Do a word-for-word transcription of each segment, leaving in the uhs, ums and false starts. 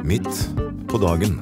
Midt på dagen.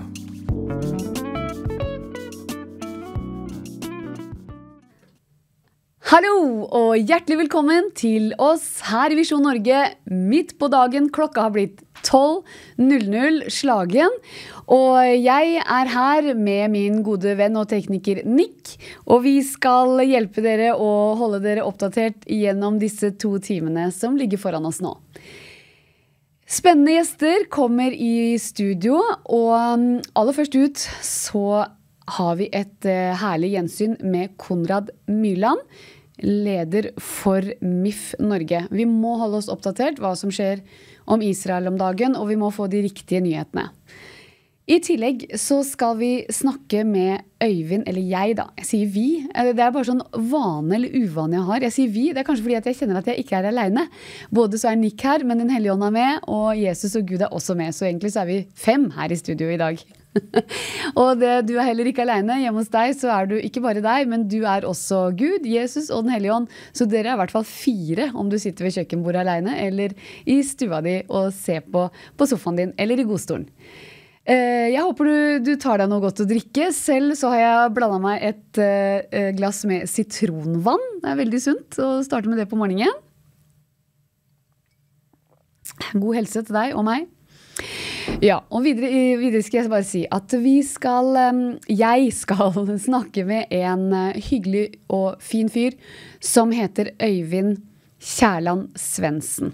Hallo og hjertelig velkommen til oss her i Visjon Norge. Midt på dagen, klokka har blitt tolv null null slagen. Og jeg er her med min gode venn og tekniker Nick. Og vi skal hjelpe dere å holde dere oppdatert gjennom disse to timene som ligger foran oss nå. Spennende gjester kommer i studio, og aller først ut så har vi et herlig gjensyn med Konrad Myrland, leder for M I F Norge. Vi må holde oss oppdatert hva som skjer om Israel om dagen, og vi må få de riktige nyhetene. I tillegg så skal vi snakke med Øyvind, eller jeg da. Jeg sier vi. Det er bare sånn vane eller uvane jeg har. Jeg sier vi, det er kanskje fordi at jeg kjenner at jeg ikke er alene. Både så er Nick her, men den hellige ånd er med, og Jesus og Gud er også med. Så egentlig så er vi fem her i studio i dag. Og det, du er heller ikke alene. Hjemme hos deg så er du ikke bare deg, men du er også Gud, Jesus og den hellige ånd. Så dere er i hvert fall fire om du sitter ved kjøkkenbordet alene, eller i stua di og ser på, på sofaen din, eller i godstolen. Jeg håper du, du tar deg noe godt å drikke. Selv så har jeg blandet meg et uh, glass med sitronvann. Det er veldig sunt å starte med det på morgenen. God helse til deg og meg. Ja, og videre, videre skal jeg bare si at vi skal, um, jeg skal snakke med en uh, hyggelig og fin fyr som heter Øyvind Kjærland Svendsen.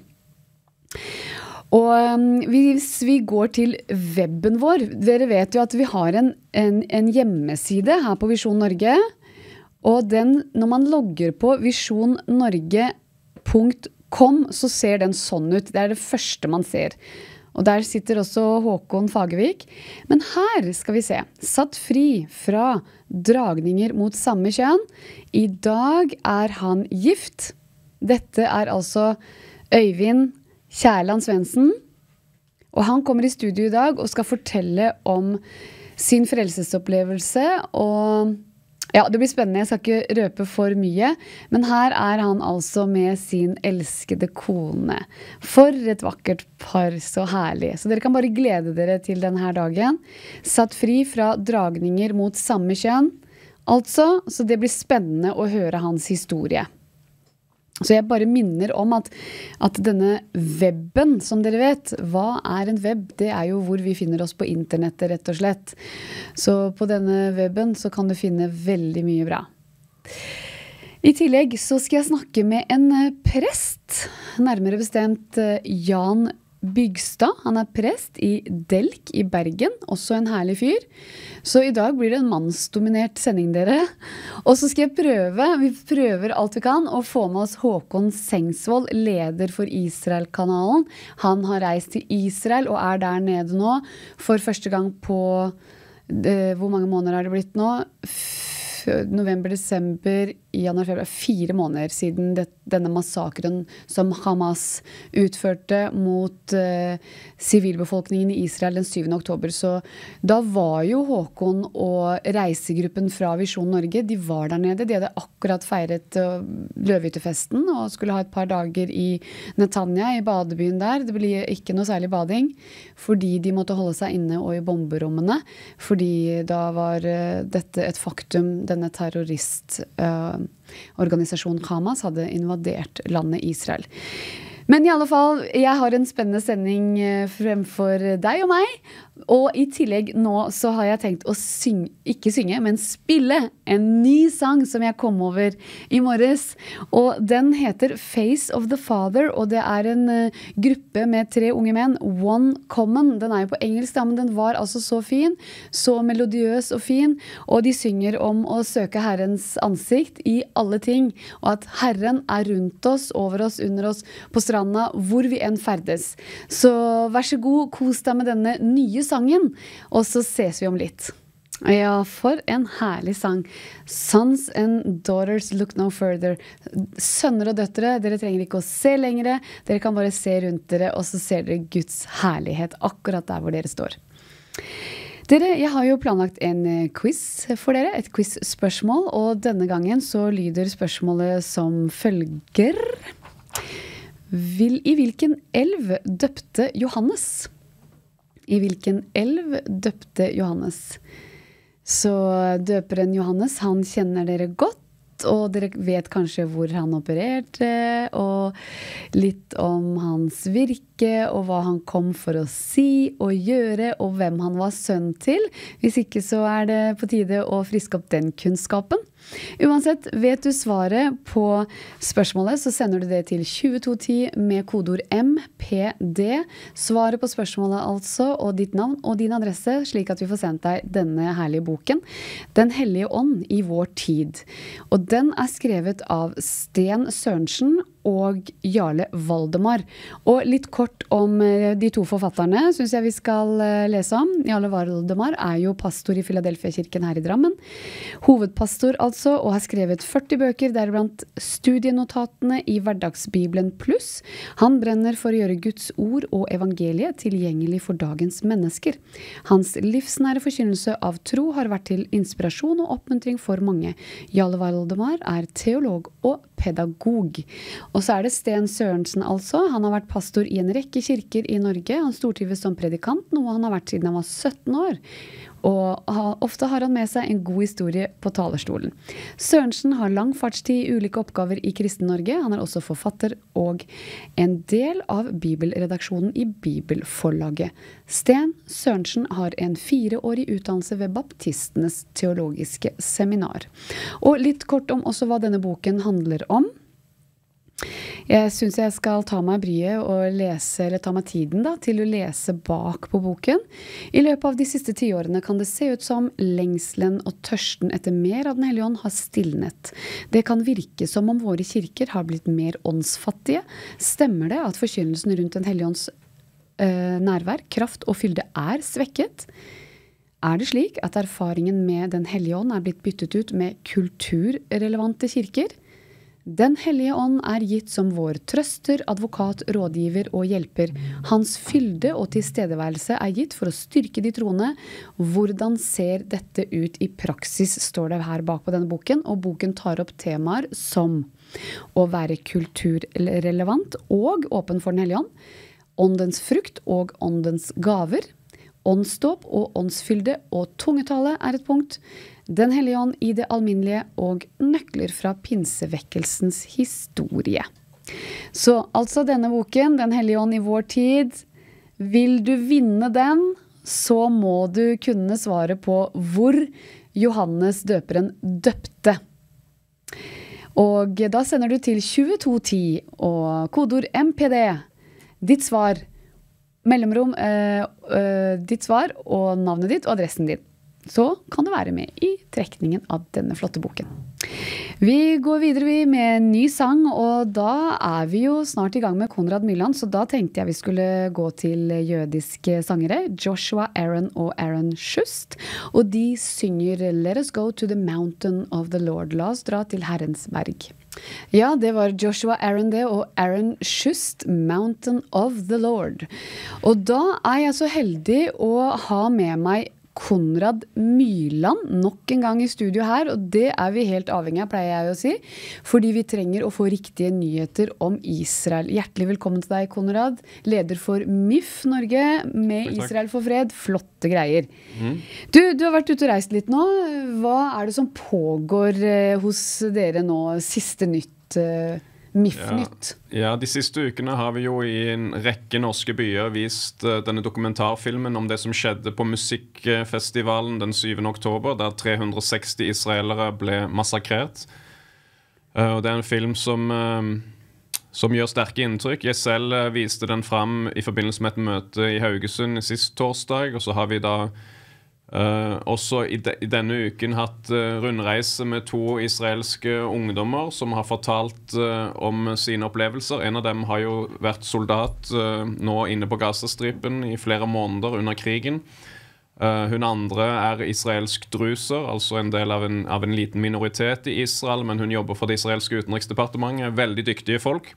Og hvis vi går til webben vår, dere vet jo at vi har en, en, en hjemmeside her på Visjon Norge, og den, når man logger på visjon norge punktum com, så ser den sånn ut. Det er det første man ser. Og der sitter også Håkon Fagervik. Men her skal vi se. Satt fri fra dragninger mot samme kjønn. I dag er han gift. Dette er altså Øyvind Kjærland Svendsen, og han kommer i studio i dag og skal fortelle om sin frelsesopplevelse, og ja, det blir spennende, jeg skal ikke røpe for mye, men her er han altså med sin elskede kone. For et vakkert par, så herlig. Så dere kan bare glede dere til denne dagen. Satt fri fra dragninger mot samme kjønn, altså, så det blir spennende å høre hans historie. Så jeg bare minner om at, at denne webben, som dere vet, hva er en web? Det er jo hvor vi finner oss på internettet, rett og slett. Så på denne webben så kan du finne veldig mye bra. I tillegg så skal jeg snakke med en prest, nærmere bestemt Jan Bygstad. Han er prest i Delk i Bergen, også en herlig fyr. Så i dag blir det en mannsdominert sending, dere. Og så skal jeg prøve, vi prøver alt vi kan, å få med oss Håkon Sengsvold, leder for Israel-kanalen. Han har reist til Israel og er der nede nå for første gang på, eh, hvor mange måneder har det blitt nå? November, desember, januar, februar, fire måneder siden det, denne massakren som Hamas utførte mot uh, sivilbefolkningen i Israel den syvende oktober. Så da var jo Håkon og reisegruppen fra Visjon Norge, de var der nede. De hadde akkurat feiret uh, løvehyttefesten og skulle ha et par dager i Netanya, i badebyen der. Det ble ikke noe særlig bading, fordi de måtte holde seg inne og i bomberommene, fordi da var uh, dette et faktum. Denne terroristorganisasjonen uh, Hamas hadde invadert landet Israel. Men i alle fall, jeg har en spennende sending fremfor deg og meg, og i tillegg nå så har jeg tenkt å synge, ikke synge, men spille en ny sang som jeg kom over i morges, og den heter Face of the Father, og det er en uh, gruppe med tre unge menn, One Common. Den er jo på engelsk da, men den var altså så fin, så melodiøs og fin, og de synger om å søke Herrens ansikt i alle ting, og at Herren er rundt oss, over oss, under oss, på stranda, hvor vi enn ferdes. Så vær så god, kos deg med denne nye sangen, og så ses vi om litt. Ja, for en herlig sang. Sons and daughters look no further. Sønner og døtre, dere trenger ikke å se lengre, dere kan bare se rundt dere, og så ser dere Guds herlighet akkurat der hvor dere står. Dere, jeg har jo planlagt en quiz for dere, et quiz-spørsmål, og denne gangen så lyder spørsmålet som følger. Vil, I hvilken elv døpte Johannes? I hvilken elv døpte Johannes? Så døperen Johannes, han kjenner dere godt, og dere vet kanskje hvor han opererte, og litt om hans virke, og hva han kom for å si og gjøre, og hvem han var sønn til. Hvis ikke så er det på tide å friske opp den kunnskapen. Uansett, vet du svaret på spørsmålet, så sender du det til tjueto ti med kodord M P D. Svaret på spørsmålet altså, og ditt navn og din adresse, slik at vi får sendt deg denne herlige boken, Den hellige ånd i vår tid. Og den er skrevet av Sten Sørensen og Jarle Valdemar. Og litt kort om de to forfatterne, synes jeg vi skal lese om. Jarle Valdemar er jo pastor i Philadelphia-kirken her i Drammen. Hovedpastor altså, og har skrevet førti bøker, deriblant studienotatene i Hverdagsbibelen pluss. Han brenner for å gjøre Guds ord og evangeliet tilgjengelig for dagens mennesker. Hans livsnære forkynnelse av tro har vært til inspirasjon og oppmuntring for mange. Jarle Valdemar er teolog og pedagog. Og så er det Sten Sørensen altså. Han har vært pastor i en rekke kirker i Norge. Han stortrives som predikant, noe han har vært siden han var sytten år. Og ofte har han med seg en god historie på talerstolen. Sørensen har lang fartstid i ulike oppgaver i Kristen Norge. Han er også forfatter og en del av bibelredaksjonen i Bibelforlaget. Sten Sørensen har en fireårig utdannelse ved Baptistenes teologiske seminar. Og litt kort om også hva denne boken handler om. Jeg synes jeg skal ta meg bryet og lese, eller ta meg tiden da, til å lese bak på boken. I løpet av de siste tiårene kan det se ut som lengselen og tørsten etter mer av Den hellige ånd har stilnet. Det kan virke som om våre kirker har blitt mer åndsfattige. Stemmer det at forkynnelsen rundt Den hellige ånds øh, nærvær, kraft og fylde er svekket? Er det slik at erfaringen med Den hellige ånd er blitt byttet ut med kulturrelevante kirker? Den hellige ånd er gitt som vår trøster, advokat, rådgiver og hjelper. Hans fylde og tilstedeværelse er gitt for å styrke de troende. Hvordan ser dette ut i praksis, står det her bak på denne boken, og boken tar opp temaer som å være kulturrelevant og åpen for Den hellige ånd, åndens frukt og åndens gaver, åndsdåp og åndsfylde og tungetale er et punkt, Den hellige ånd i det alminnelige og nøkler fra pinsevekkelsens historie. Så altså denne boken, Den hellige ånd i vår tid, vil du vinne den, så må du kunne svare på hvor Johannes døperen døpte. Og da sender du til tjueto ti og kodord M P D. Ditt svar, mellomrom, øh, øh, ditt svar og navnet ditt og adressen din. Så kan du være med i trekningen av denne flotte boken. Vi går videre vi med en ny sang, og da er vi jo snart i gang med Konrad Myrland, så da tenkte jeg vi skulle gå til jødiske sangere, Joshua Aaron og Aaron Schust, og de synger Let us go to the mountain of the Lord. La oss dra til Herrens berg. Ja, det var Joshua Aaron det, og Aaron Schust, Mountain of the Lord. Og da er jeg så heldig å ha med meg Konrad Myrland nok en gang i studio her, og det er vi helt avhengig av, pleier jeg å si, fordi vi trenger å få riktige nyheter om Israel. Hjertelig velkommen til deg, Konrad, leder for M I F Norge med Israel for fred. Flotte greier. Mm. Du, du har vært ute og reist litt nå. Hva er det som pågår hos dere nå, siste nytt? M I F-nytt. Ja, ja, de siste ukene har vi jo i en rekke norske byer vist uh, denne dokumentarfilmen om det som skjedde på musikkfestivalen den syvende oktober, der tre hundre og seksti israelere ble massakrert. Uh, og det er en film som, uh, som gjør sterke inntrykk. Jeg selv uh, viste den fram i forbindelse med et møte i Haugesund sist torsdag, og så har vi da Uh, også i, de, i denne uken hatt uh, rundreise med to israelske ungdommer som har fortalt uh, om sine opplevelser. En av dem har jo vært soldat uh, nå inne på Gazastripen i flere måneder under krigen. Uh, hun andre er israelsk druser, altså en del av en, av en liten minoritet i Israel, men hun jobber for det israelske utenriksdepartementet. Veldig dyktige folk.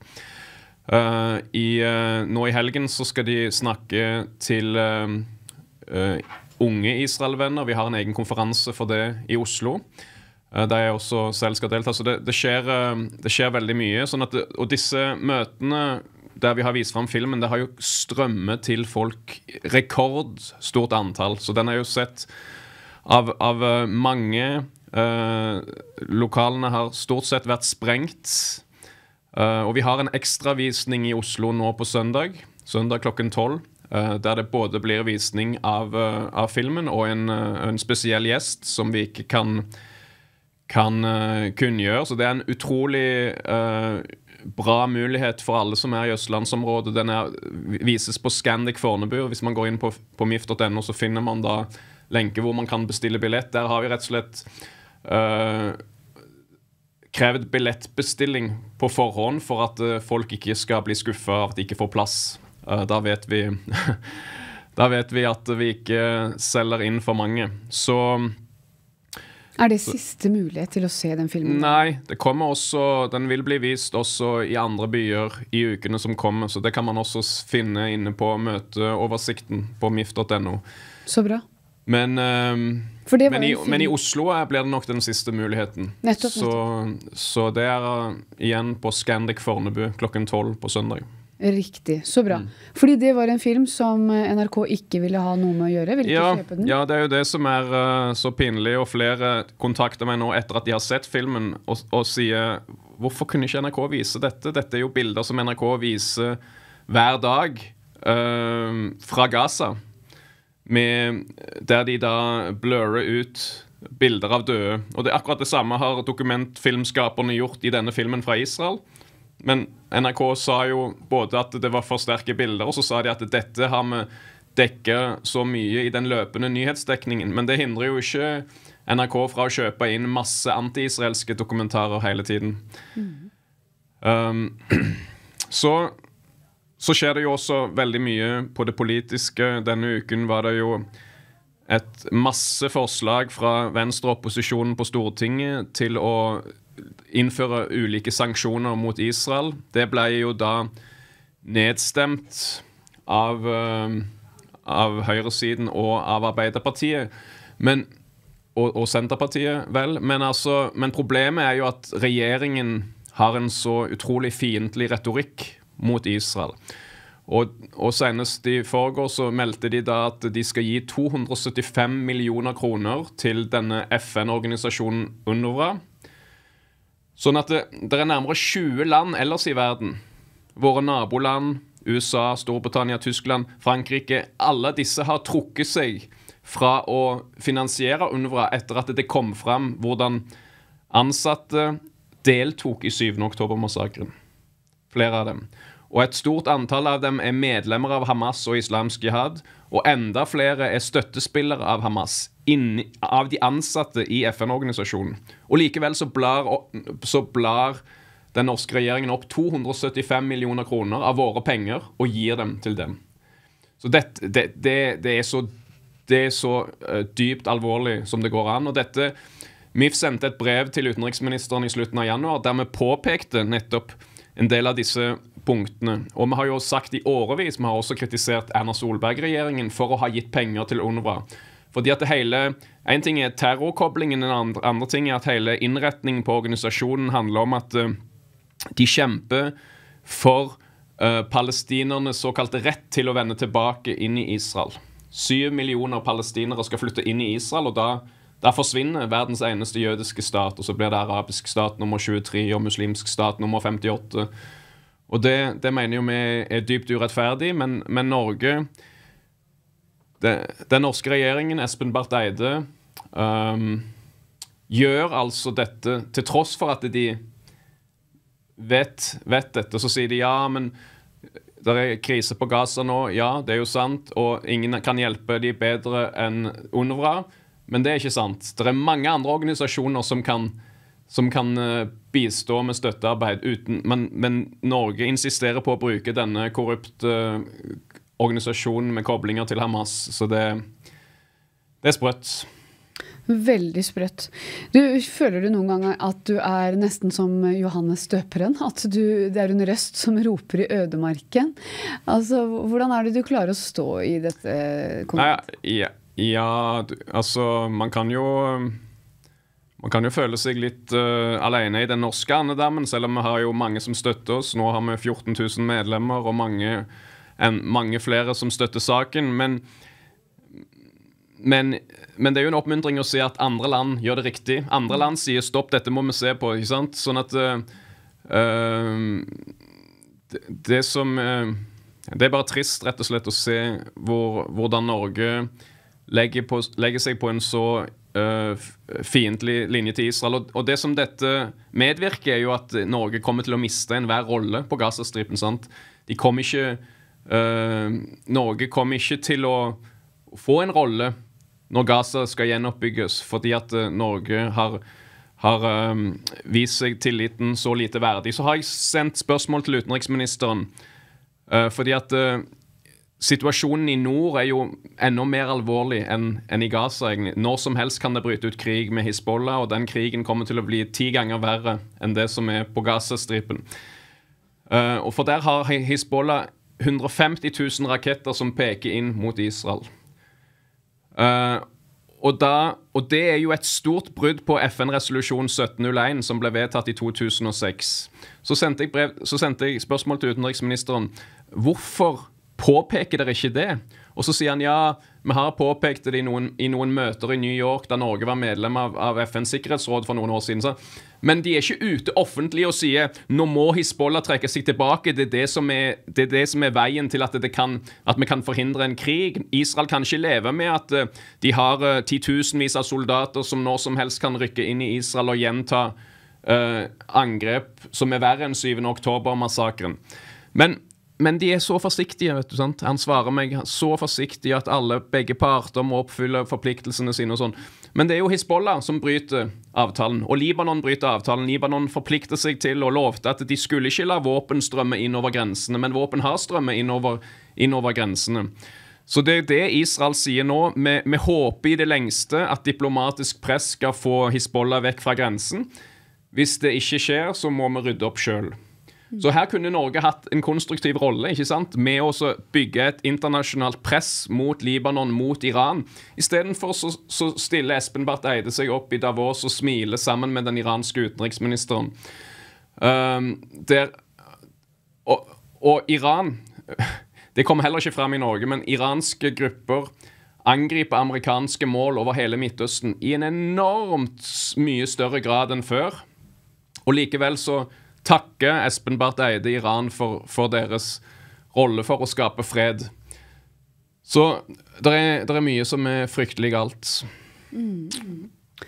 Uh, i, uh, nå i helgen så skal de snakke til uh, uh, unge Israel-venner. Vi har en egen konferanse for det i Oslo, der jeg også selv skal delta. Så det, det, skjer, det skjer veldig mye. Sånn at det, og disse møtene, der vi har vist frem filmen, det har jo strømmet til folk rekordstort antall. Så den er jo sett av, av mange. Uh, lokalene har stort sett vært sprengt. Uh, og vi har en ekstravisning i Oslo nå på søndag, søndag klokken tolv. Uh, der det både blir visning av, uh, av filmen og en, uh, en spesiell gjest som vi ikke kan, kan uh, kunngjøre. Så det er en utrolig uh, bra mulighet for alle som er i Østlandsområdet. Den er, vises på Scandic Fornebu. Hvis man går inn på, på mif punktum no, så finner man da lenke hvor man kan bestille billett. Der har vi rett og slett uh, krevd billettbestilling på forhånd for at uh, folk ikke skal bli skuffet av at de ikke får plass. Uh, da vet vi da vet vi at vi ikke selger inn for mange. Så er det siste mulighet til å se den filmen? Nei, det kommer også, den vil bli vist også i andre byer i ukene som kommer, så det kan man også finne inne på møteoversikten på mif punktum no. Så bra. Men, um, men, i, men i Oslo blir det nok den siste muligheten. Nettopp, nettopp. Så, så det er uh, igjen på Scandic Fornebu klokken tolv på søndag. Riktig, så bra. Mm. Fordi det var en film som N R K ikke ville ha noe med å gjøre. Ville ja, ikke kjøpe den? Ja, det er jo det som er uh, så pinlig, og flere kontakter meg nå etter at de har sett filmen og, og sier, hvorfor kunne ikke N R K vise dette? Dette er jo bilder som N R K viser hver dag uh, fra Gaza, med, der de da blurrer ut bilder av døde. Og det er akkurat det samme har dokumentfilmskaperne gjort i denne filmen fra Israel. Men N R K sa jo både at det var for sterke bilder, og så sa de at dette har vi dekket så mye i den løpende nyhetsdekningen. Men det hindrer jo ikke N R K fra å kjøpe inn masse anti-israelske dokumentarer hele tiden. Mm. Um, så, så skjer det jo også veldig mye på det politiske. Denne uken var det jo et masse forslag fra venstreopposisjonen på Stortinget til å innføre ulike sanksjoner mot Israel. Det ble jo da nedstemt av, uh, av høyresiden og av Arbeiderpartiet, men, og, og Senterpartiet, vel. Men, altså, men problemet er jo at regjeringen har en så utrolig fiendtlig retorikk mot Israel. Og, og senest i forgår så meldte de da at de skal gi to hundre og syttifem millioner kroner til denne F N-organisasjonen UNRWA. Sånn at det, det er nærmere tjue land ellers i verden. Våre naboland, U S A, Storbritannia, Tyskland, Frankrike, alle disse har trukket seg fra å finansiere UNRWA etter at det kom frem hvordan ansatte deltok i syvende oktober-massakren. Flere av dem. Og et stort antall av dem er medlemmer av Hamas og Islamsk Jihad, og enda flere er støttespillere av Hamas, inni, av de ansatte i F N-organisasjonen. Og likevel så blar, så blar den norske regjeringen opp to hundre og syttifem millioner kroner av våre penger og gir dem til dem. Så det, det, det, det er så, det er så uh, dypt alvorlig som det går an. Og dette, mif sendte et brev til utenriksministeren i slutten av januar, der vi påpekte nettopp en del av disse punktene. Og vi har jo sagt i årevis, vi har også kritisert Erna Solberg-regjeringen for å ha gitt penger til UNRWA. Fordi at det hele, en ting er terrorkoblingen, en andre, andre ting er at hele innretningen på organisasjonen handler om at uh, de kjemper for uh, palestinernes såkalte rett til å vende tilbake inn i Israel. Syv millioner palestinere skal flytte inn i Israel, og da, da forsvinner verdens eneste jødiske stat, og så blir det arabisk stat nummer tjuetre og muslimsk stat nummer femtiåtte. Og det, det mener jo vi er dypt urettferdig, men, men Norge, det, den norske regjeringen, Espen Barth Eide, um, gjør altså dette, til tross for at de vet, vet dette, så sier de ja, men det er krise på Gaza nå, ja, det er jo sant, og ingen kan hjelpe de bedre enn UNRWA, men det er ikke sant. Det er mange andre organisasjoner som kan som kan bistå med støttearbeid uten, men, men Norge insisterer på å bruke denne korrupte uh, organisasjonen med koblinger til Hamas, så det, det er sprøtt. Veldig sprøtt. Du, føler du noen gang at du er nesten som Johannes Døperen? At du, det er en røst som roper i ødemarken? Altså, hvordan er det du klarer å stå i dette? Nei, ja, ja, altså, man kan jo... Man kan jo føle seg litt uh, alene i den norske andedammen, selv om vi har jo mange som støtter oss. Nå har vi fjorten tusen medlemmer og mange, en, mange flere som støtter saken. Men, men, men det er jo en oppmuntring å se at andre land gjør det riktig. Andre land sier stopp, dette må vi se på, ikke sant? Sånn at uh, uh, det, det som uh, det er bare trist rett og slett å se hvor, hvordan Norge legger, på, legger seg på en så Uh, fiendtlig linje til Israel, og, og det som dette medvirker er jo at Norge kommer til å miste enhver rolle på Gazastripen, sant? De kommer ikke uh, Norge kommer ikke til å få en rolle når Gaza skal gjenoppbygges, fordi at uh, Norge har, har um, vist seg tilliten så lite verdig. Så har jeg sendt spørsmål til utenriksministeren, uh, fordi at uh, situasjonen i nord er jo enda mer alvorlig enn, enn i Gaza, egentlig. Når som helst kan det bryte ut krig med Hizbollah, og den krigen kommer til å bli ti ganger verre enn det som er på Gazastripen. Uh, og for der har Hizbollah hundre og femti tusen raketter som peker inn mot Israel. Uh, og, da, og det er jo et stort brudd på F N-resolusjon sytten null én, som ble vedtatt i to tusen og seks. Så sendte jeg, brev, så sendte jeg spørsmål til utenriksministeren. Hvorfor påpeker dere ikke det? Og så sier han, ja, vi har påpekt det i noen, i noen møter i New York, da Norge var medlem av, av F N's sikkerhetsråd for noen år siden. Så. Men de er ikke ute offentlig og sier, nå må Hizbollah trekke seg tilbake, det er det som er, det er, det som er veien til at, det kan, at vi kan forhindre en krig. Israel kan ikke leve med at uh, de har uh, titusenvis av soldater som når som helst kan rykke inn i Israel og gjenta uh, angrep som er verre enn syvende oktober-massakren. Men Men de er så forsiktige, vet du, sant? Han svarer meg så forsiktig at alle, begge parter må oppfylle forpliktelsene sine og sånn. Men det er jo Hizbollah som bryter avtalen, og Libanon bryter avtalen. Libanon forplikter seg til og lovte at de skulle ikke la våpen strømme inn over grensene, men våpen har strømmet inn over, inn over grensene. Så det er det Israel sier nå. Vi, vi håper i det lengste at diplomatisk press skal få Hizbollah vekk fra grensen. Hvis det ikke skjer, så må vi rydde opp selv. Så her kunne Norge hatt en konstruktiv rolle, ikke sant? Med å bygge et internasjonalt press mot Libanon, mot Iran. I stedet for så, så stiller Espen Barth Eide seg opp i Davos og smiler sammen med den iranske utenriksministeren. Um, der, og, og Iran, det kommer heller ikke frem i Norge, men iranske grupper angriper amerikanske mål over hele Midtøsten i en enormt mye større grad enn før. Og likevel så takke Espen Barth Eide i Iran for, for deres rolle for å skape fred. Så det er, der er mye som er fryktelig galt. Mm.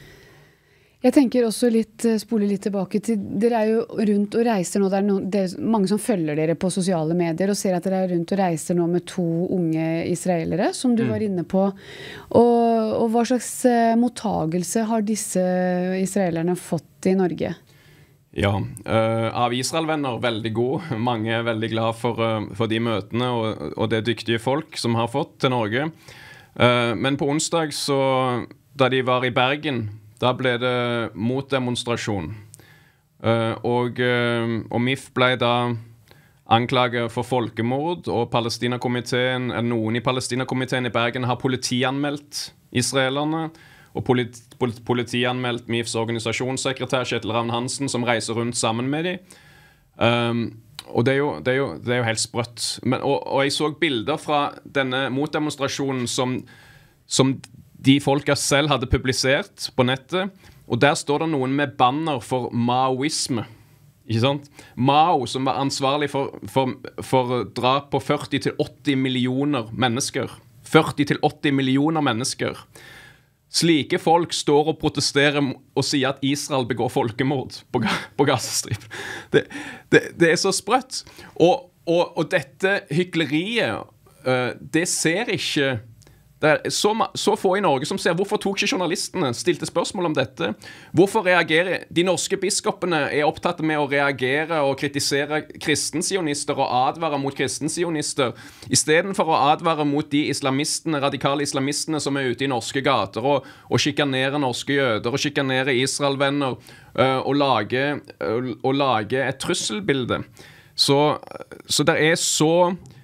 Jeg tenker også litt, spole litt tilbake til, dere er jo rundt og reiser nå, det er, no, det er mange som følger dere på sosiale medier og ser at dere er rundt og reiser nå med to unge israelere, som du mm. var inne på. Og, og hva slags mottagelse har disse israelerne fått i Norge? Ja, uh, av Israel-venner veldig god. Mange er veldig glad for, uh, for de møtene og, og det dyktige folk som har fått til Norge. Uh, men på onsdag, så, da de var i Bergen, da ble det motdemonstrasjon. Uh, og, uh, og M I F ble da anklaget for folkemord, og Palestina-komiteen, noen i Palestina-komiteen i Bergen har politianmeldt israelerne, og politi, politi, politianmeldt M I Fs organisasjonssekretær Kjetil Ravn-Hansen, som reiser rundt sammen med dem. Um, og det er, jo, det, er jo, det er jo helt sprøtt. Men, og, og jeg så bilder fra denne motdemonstrasjonen som, som de folka selv hadde publisert på nettet, og der står det noen med banner for maoisme. Ikke sant? Mao, som var ansvarlig for, for, for drap på førti til åtti millioner mennesker. førti til åtti millioner mennesker. Slike folk står og protesterer og sier at Israel begår folkemord på, på Gazastripen. Det, det, det er så sprøtt. Og, og, og dette hykleriet, uh, det ser ikke... Det er så, så få i Norge som ser hvorfor tok ikke journalistene stilte spørsmål om dette. Hvorfor reagerer de norske biskopene er opptatt med å reagere og kritisere kristensionister og advare mot kristensionister, i stedet for å advare mot de islamistene, radikale islamistene som er ute i norske gater og, og skikanere norske jøder og skikanere Israel-venner uh, og, lage, uh, og lage et trusselbilde. Så, så det er så...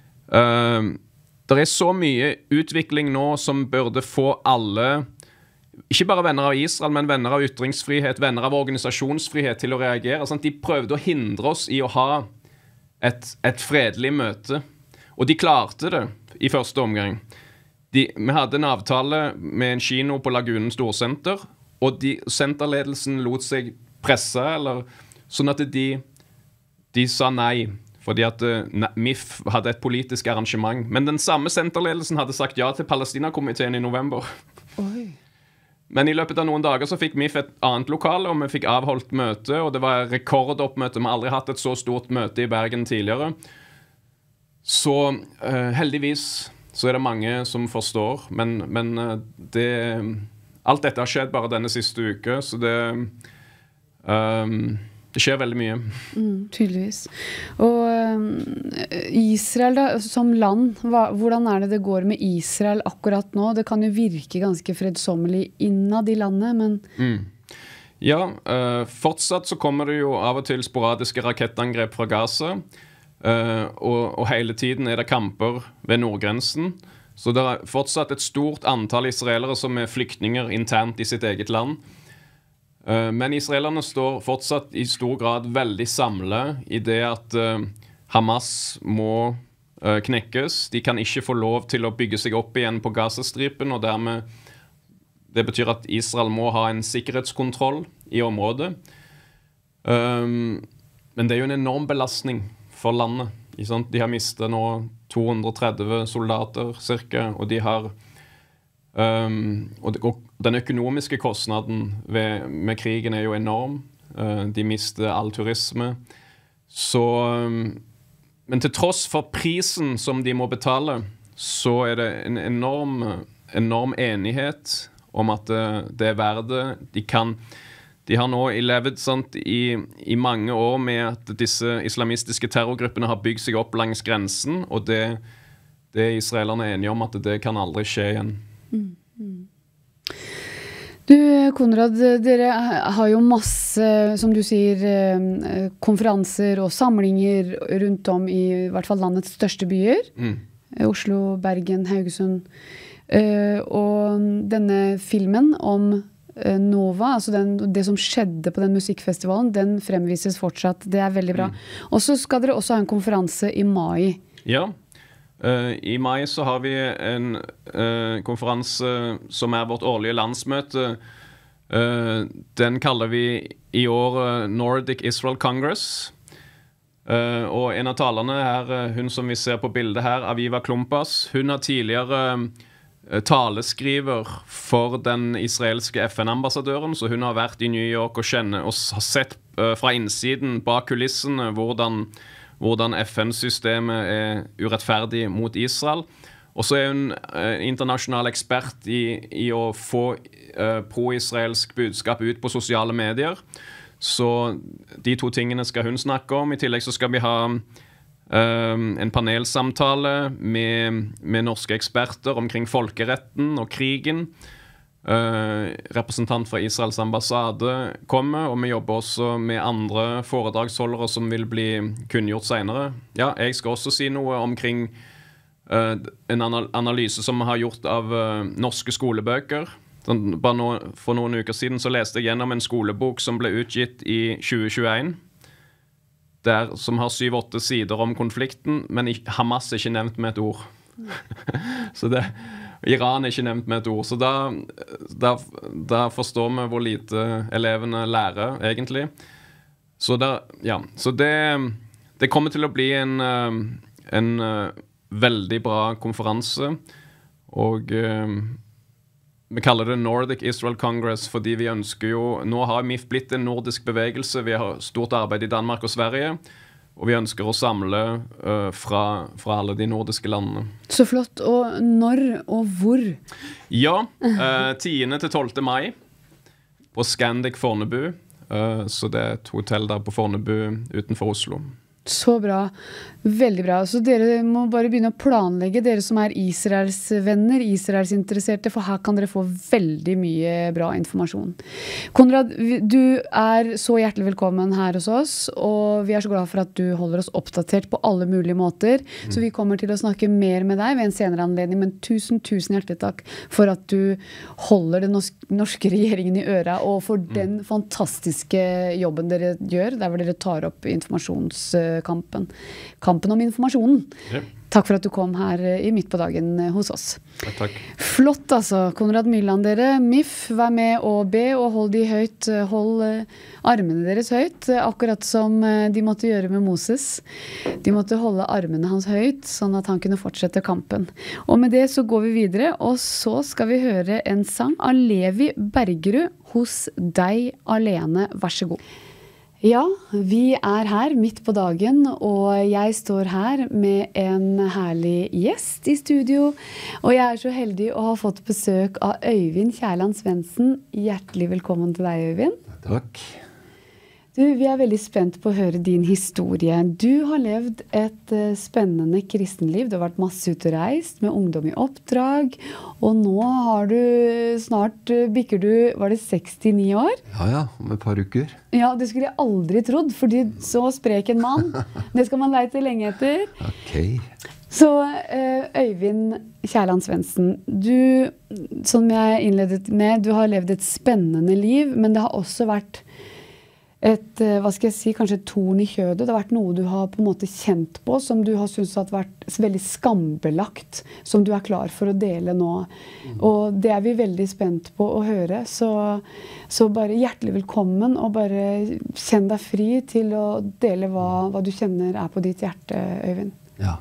Uh, Det er så mye utvikling nå som burde få alle ikke bare venner av Israel, men venner av ytringsfrihet, venner av organisasjonsfrihet til å reagere. Sant? De prøvde å hindre oss i å ha et, et fredelig møte. Og de klarte det i første omgang. De, vi hadde en avtale med en kino på Lagunen Storsenter, og de, senterledelsen lot seg presse, eller, sånn at de, de sa nei. Fordi at uh, M I F hadde et politisk arrangement. Men den samme senterledelsen hadde sagt ja til Palestina-komiteen i november. Oi. Men i løpet av noen dager så fikk M I F et annet lokale, og vi fikk avholdt møte, og det var rekordoppmøte. Vi har aldri hatt et så stort møte i Bergen tidligere. Så uh, heldigvis så er det mange som forstår, men, men uh, det, alt dette har skjedd bare denne siste uke, så det... Um, Det skjer veldig mye. Mm, tydeligvis. Og um, Israel da, som land, hva, hvordan er det det går med Israel akkurat nå? Det kan jo virke ganske fredsommelig innad i landet, men... Mm. Ja, uh, fortsatt så kommer det jo av og til sporadiske rakettangrep fra Gaza, uh, og, og hele tiden er det kamper ved nordgrensen. Så det er fortsatt et stort antall israelere som er flyktninger internt i sitt eget land. Men israelerne står fortsatt i stor grad veldig samlet i det at uh, Hamas må uh, knekkes. De kan ikke få lov til å bygge seg opp igjen på Gazastripen, og dermed det betyr at Israel må ha en sikkerhetskontroll i området. Um, men det er jo en enorm belastning for landet. De har mistet nå to hundre og tretti soldater cirka, og de har Um, og, og den økonomiske kostnaden ved, med krigen er jo enorm. Uh, de mister all turisme. Så, um, men til tross for prisen som de må betale, så er det en enorm, enorm enighet om at det, det er verdt det. De, kan, de har nå levd sant, i, i mange år med at disse islamistiske terrorgruppene har bygd seg opp langs grensen, og det, det er israelerne enige om at det kan aldri skje igjen. Mm, mm. Du, Konrad, dere har jo masse, som du sier, konferanser og samlinger rundt om i, i hvert fall landets største byer. Mm. Oslo, Bergen, Haugesund. Og denne filmen om Nova, altså den, det som skjedde på den musikkfestivalen, den fremvises fortsatt. Det er veldig bra. Mm. Og så skal dere også ha en konferanse i mai. Ja. Uh, I mai så har vi en uh, konferanse som er vårt årlige landsmøte. Uh, den kaller vi i år uh, Nordic Israel Congress. Uh, og en av talerne her, uh, hun som vi ser på bildet her, Aviva Klumpas, hun er tidligere uh, taleskriver for den israelske F N-ambassadøren, så hun har vært i New York og, kjenner, og har sett uh, fra innsiden bak kulissene hvordan hvordan F N-systemet er urettferdig mot Israel. Og så er hun eh, internasjonal ekspert i, i å få eh, pro-israelsk budskap ut på sosiale medier. Så de to tingene skal hun snakke om. I tillegg så skal vi ha eh, en panelsamtale med, med norske eksperter omkring folkeretten og krigen. Uh, representant fra Israels ambassade kommer, og vi jobber også med andre foredragsholdere som vil bli kunngjort senere. Ja, jeg skal også si noe omkring uh, en anal- analyse som vi har gjort av uh, norske skolebøker. Sånn, bare nå, for noen uker siden så leste jeg gjennom en skolebok som ble utgitt i tjue tjueen, der, som har syv-åtte sider om konflikten, men Hamas er ikke nevnt med et ord. Så det Iran er ikke nevnt med et ord, så da, da, da forstår vi hvor lite elevene lærer, egentlig. Så, da, ja. så det, det kommer til å bli en, en veldig bra konferanse, og vi kaller det Nordic Israel Congress fordi vi ønsker jo, nå har M I F blitt en nordisk bevegelse, vi har stort arbeid i Danmark og Sverige, og vi ønsker å samle uh, fra, fra alle de nordiske landene. Så flott. Og når og hvor? Ja, uh, tiende til tolvte mai på Scandic Fornebu. Uh, så det er et hotell der på Fornebu utenfor Oslo. Så bra. Veldig bra. Så dere må bare begynne å planlegge, dere som er Israels venner, Israels interesserte, for her kan dere få veldig mye bra informasjon. Konrad, du er så hjertelig velkommen her hos oss, og vi er så glad for at du holder oss oppdatert på alle mulige måter. Mm. Så vi kommer til å snakke mer med deg ved en senere anledning, men tusen, tusen hjertelig takk for at du holder den norske regjeringen i øra, og for mm. den fantastiske jobben dere gjør, der hvor dere tar opp informasjonskampen. Kampen om informasjonen. Yep. Takk for at du kom her i Midt på dagen hos oss. Ja, takk. Flott altså. Konrad Myrland dere. M I F, vær med og be, og hold de høyt. Hold armene deres høyt, akkurat som de måtte gjøre med Moses. De måtte holde armene hans høyt, sånn at han kunne fortsette kampen. Og med det så går vi videre, og så skal vi høre en sang av Levi Bergerud, Hos deg alene. Vær så god. Ja, vi er her midt på dagen, og jeg står her med en herlig gjest i studio. Og jeg er så heldig å ha fått besøk av Øyvind Kjærland Svendsen. Hjertelig velkommen til deg, Øyvind. Takk. Du, vi er veldig spent på å høre din historie. Du har levd et uh, spennende kristenliv. Du har vært masse ute og reist med ungdom i oppdrag. Og nå har du snart, uh, bikker du, var det sekstini år? Ja, ja, om et par uker. Ja, det skulle jeg aldri trodd, fordi så sprek en mann. Det skal man leite lenge etter. Ok. Så uh, Øyvind Kjærland Svendsen, du, som jeg innledet med, du har levd et spennende liv, men det har også vært et, hva skal jeg si, kanskje et torn i kjødet. Det har vært noe du har på en måte kjent på, som du har syntes har vært veldig skambelagt, som du er klar for å dele nå. Mm. Og det er vi veldig spent på å høre. Så, så bare hjertelig velkommen, og bare kjenn deg fri til å dele hva, hva du kjenner er på ditt hjerte, Øyvind. Ja.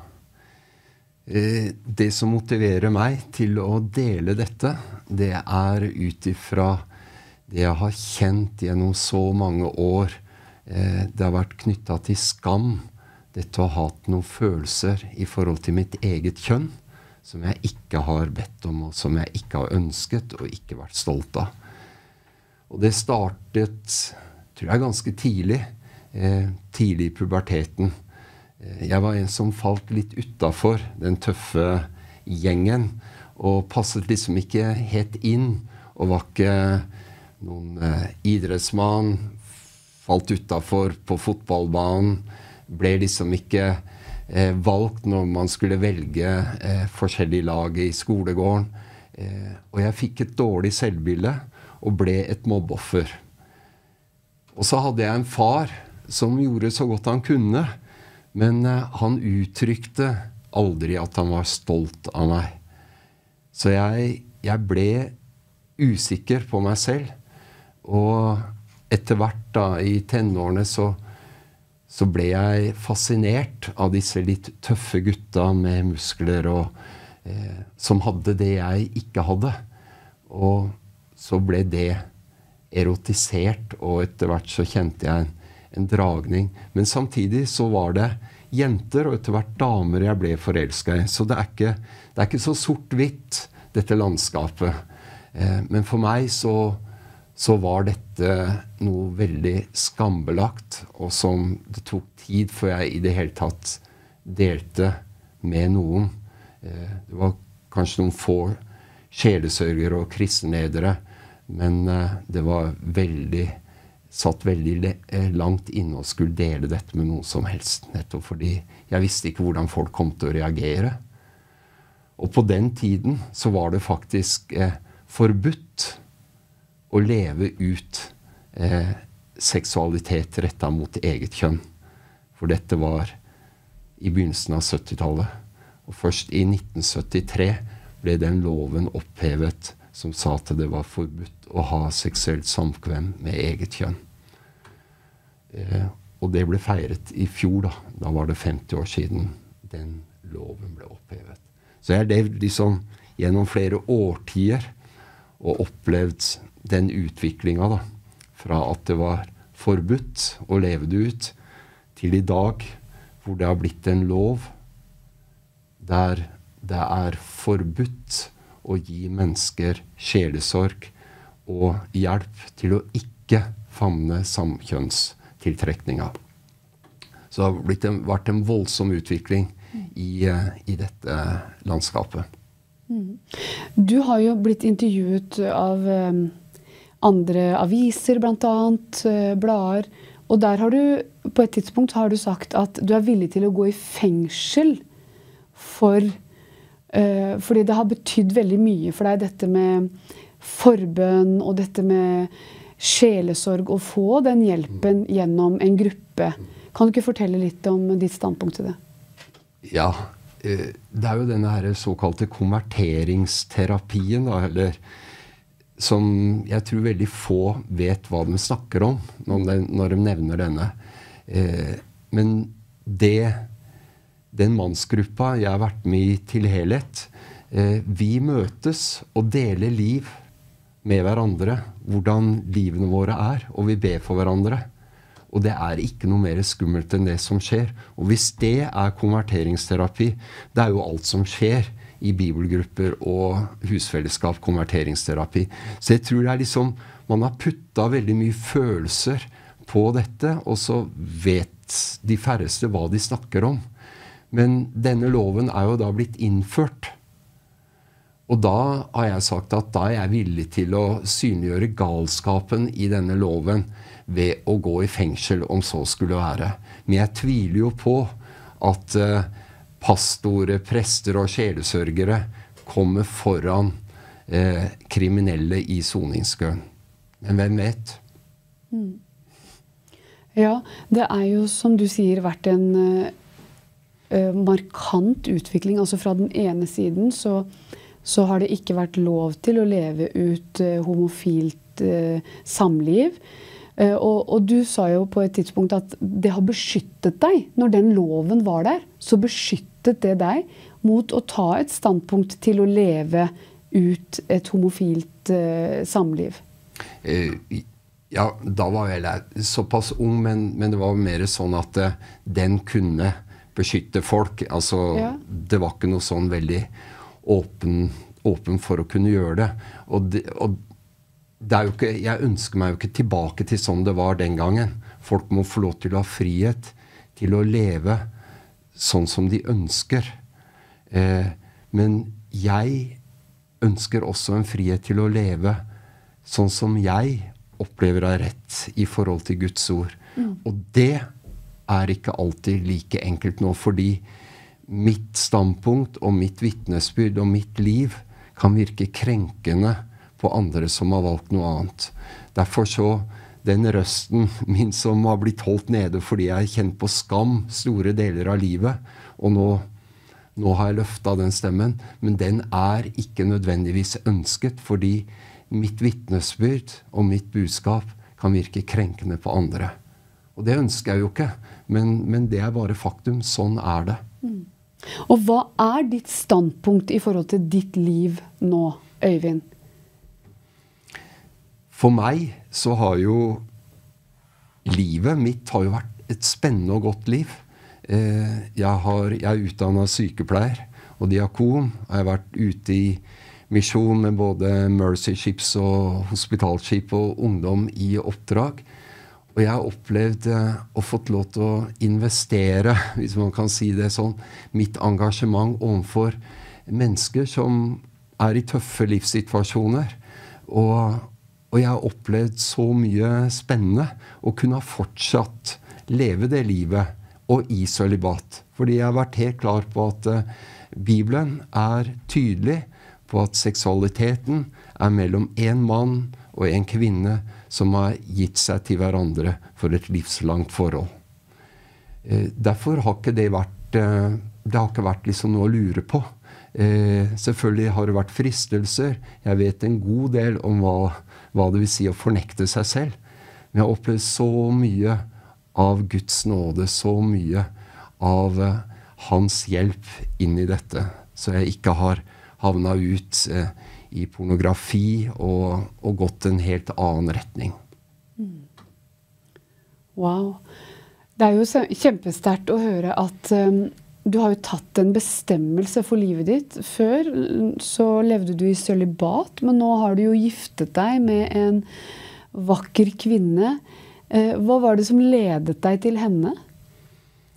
Eh, det som motiverer meg til å dele dette, det er ut ifra det jeg har kjent gjennom så mange år. Eh, det har vært knyttet til skam. Dette å ha hatt noen følelser i forhold til mitt eget kjønn, som jeg ikke har bedt om, og som jeg ikke har ønsket, og ikke vært stolt av. Og det startet, tror jeg, ganske tidlig. Eh, tidlig i puberteten. Eh, jeg var en som falt litt utenfor den tøffe gjengen, og passet liksom ikke helt inn, og var ikke noen eh, idrettsmann, falt utenfor på fotballbanen, ble liksom ikke eh, valgt når man skulle velge eh, forskjellige lag i skolegården. Eh, og jeg fikk et dårlig selvbilde og ble et mobbeoffer. Og så hadde jeg en far som gjorde så godt han kunne, men eh, han uttrykte aldri at han var stolt av meg. Så jeg, jeg ble usikker på meg selv. Og etter hvert da, i tenårene, så, så ble jeg fascinert av disse litt tøffe gutta med muskler, og, eh, som hadde det jeg ikke hadde. Og så ble det erotisert, og etter hvert så kjente jeg en, en dragning. Men samtidig så var det jenter, og etter hvert damer jeg ble forelsket i. Så det er ikke, det er ikke så sort-hvitt, dette landskapet. Eh, men for meg så så var dette noe veldig skambelagt, og som det tok tid før jeg i det hele tatt delte med noen. Det var kanskje noen få sjelesørgere og kristenledere, men det var veldig, satt veldig langt inne og skulle dele dette med noen som helst, nettopp fordi jeg visste ikke hvordan folk kom til å reagere. Og på den tiden så var det faktisk eh, forbudt å leve ut eh, seksualitet rettet mot eget kjønn. For dette var i begynnelsen av syttitallet. Og først i nitten syttitre ble den loven opphevet som sa at det var forbudt å ha seksuelt samkvem med eget kjønn. Eh, og det ble feiret i fjor, da. Da var det femti år siden den loven ble opphevet. Så jeg har levd liksom gjennom flere årtier og opplevd den utviklingen da, fra at det var forbudt å leve det ut, til i dag, hvor det har blitt en lov, der det er forbudt å gi mennesker sjelesorg og hjelp til å ikke famne samkjønnstiltrekninger. Så det har blitt en, vært en voldsom utvikling i, i dette landskapet. Mm. Du har jo blitt intervjuet av um, andre aviser, blant annet, uh, blader, og der har du, på et tidspunkt har du sagt at du er villig til å gå i fengsel for, uh, fordi det har betydd veldig mye for deg, dette med forbønn og dette med sjelesorg, å få den hjelpen gjennom en gruppe. Kan du ikke fortelle litt om ditt standpunkt til det? Ja, det er jo denne her såkalte konverteringsterapien, da, eller som jeg tror veldig få vet hva de snakker om når de, når de nevner denne. Men det, den mannsgruppa jeg har vært med i til helhet, vi møtes og deler liv med hverandre, hvordan livene våre er, og vi ber for hverandre. Og det er ikke noe mer skummelt enn det som skjer. Og hvis det er konverteringsterapi, det er jo alt som skjer i bibelgrupper og husfellesskap, konverteringsterapi. Så jeg tror det er liksom, man har puttet veldig mye følelser på dette, og så vet de færreste hva de snakker om. Men denne loven er jo da blitt innført. Og da har jeg sagt at da er jeg villig til å synliggjøre galskapen i denne loven ved å gå i fengsel, om så skulle være. Men jeg tviler jo på at uh, pastorer, prester og sjelesørgere kommer foran uh, kriminelle i soningskøen. Men hvem vet? Mm. Ja, det er jo, som du sier, vært en uh, markant utvikling. Altså fra den ene siden så så har det ikke vært lov til å leve ut uh, homofilt uh, samliv. Uh, og, og du sa jo på et tidspunkt at det har beskyttet deg. Når den loven var der, så beskyttet det deg mot å ta et standpunkt til å leve ut et homofilt uh, samliv. Uh, ja, da var jeg såpass ung, men, men det var mer sånn at uh, den kunne beskytte folk. Altså, ja. Det var ikke noe sånn veldig Åpen, åpen for å kunne gjøre det. Og, det, og det er jo ikke, jeg ønsker meg jo ikke tilbake til sånn det var den gangen. Folk må få lov til å ha frihet til å leve sånn som de ønsker. Eh, men jeg ønsker også en frihet til å leve sånn som jeg opplever er rett i forhold til Guds ord. Mm. Og det er ikke alltid like enkelt nå, fordi mitt standpunkt og mitt vitnesbyrd og mitt liv kan virke krenkende på andre som har valgt noe annet. Derfor så den røsten min som har blitt holdt nede fordi jeg har kjent på skam store deler av livet, og nå, nå har jeg løftet den stemmen, men den er ikke nødvendigvis ønsket, fordi mitt vitnesbyrd og mitt budskap kan virke krenkende på andre. Og det ønsker jeg jo ikke, men, men det er bare faktum. Sånn er det. Mm. Og hva er ditt standpunkt i forhold til ditt liv nå, Øyvind? For meg så har jo livet mitt har jo vært et spennende og godt liv. Eh, jeg, har, jeg er utdannet sykepleier og diakon. Jeg har vært ute i misjon med både Mercy Ships og hospitalskip og ungdom i oppdrag. Og jeg har opplevd eh, og fått lov til å investere, hvis man kan si det sånn, mitt engasjement overfor mennesker som er i tøffe livssituasjoner. Og, og jeg har opplevd så mye spennende å kunne ha fortsatt leve det livet og i sølibat. Fordi jeg har vært helt klar på at eh, Bibelen er tydelig på at seksualiteten er mellom en mann og en kvinne som har gitt seg til hverandre for et livslangt forhold. Eh, derfor har ikke det vært, eh, det har ikke vært liksom noe å lure på. Eh, selvfølgelig har det vært fristelser. Jeg vet en god del om hva, hva det vil si å fornekte seg selv. Men jeg har opplevd så mye av Guds nåde, så mye av eh, hans hjelp inn i dette, så jeg ikke har havnet ut eh, i pornografi og, og gått en helt annen retning. Mm. Wow. Det er jo kjempesterkt å høre at um, du har jo tatt en bestemmelse for livet ditt. Før så levde du i sølibat, men nå har du jo giftet deg med en vakker kvinne. Eh, hva var det som ledet deg til henne?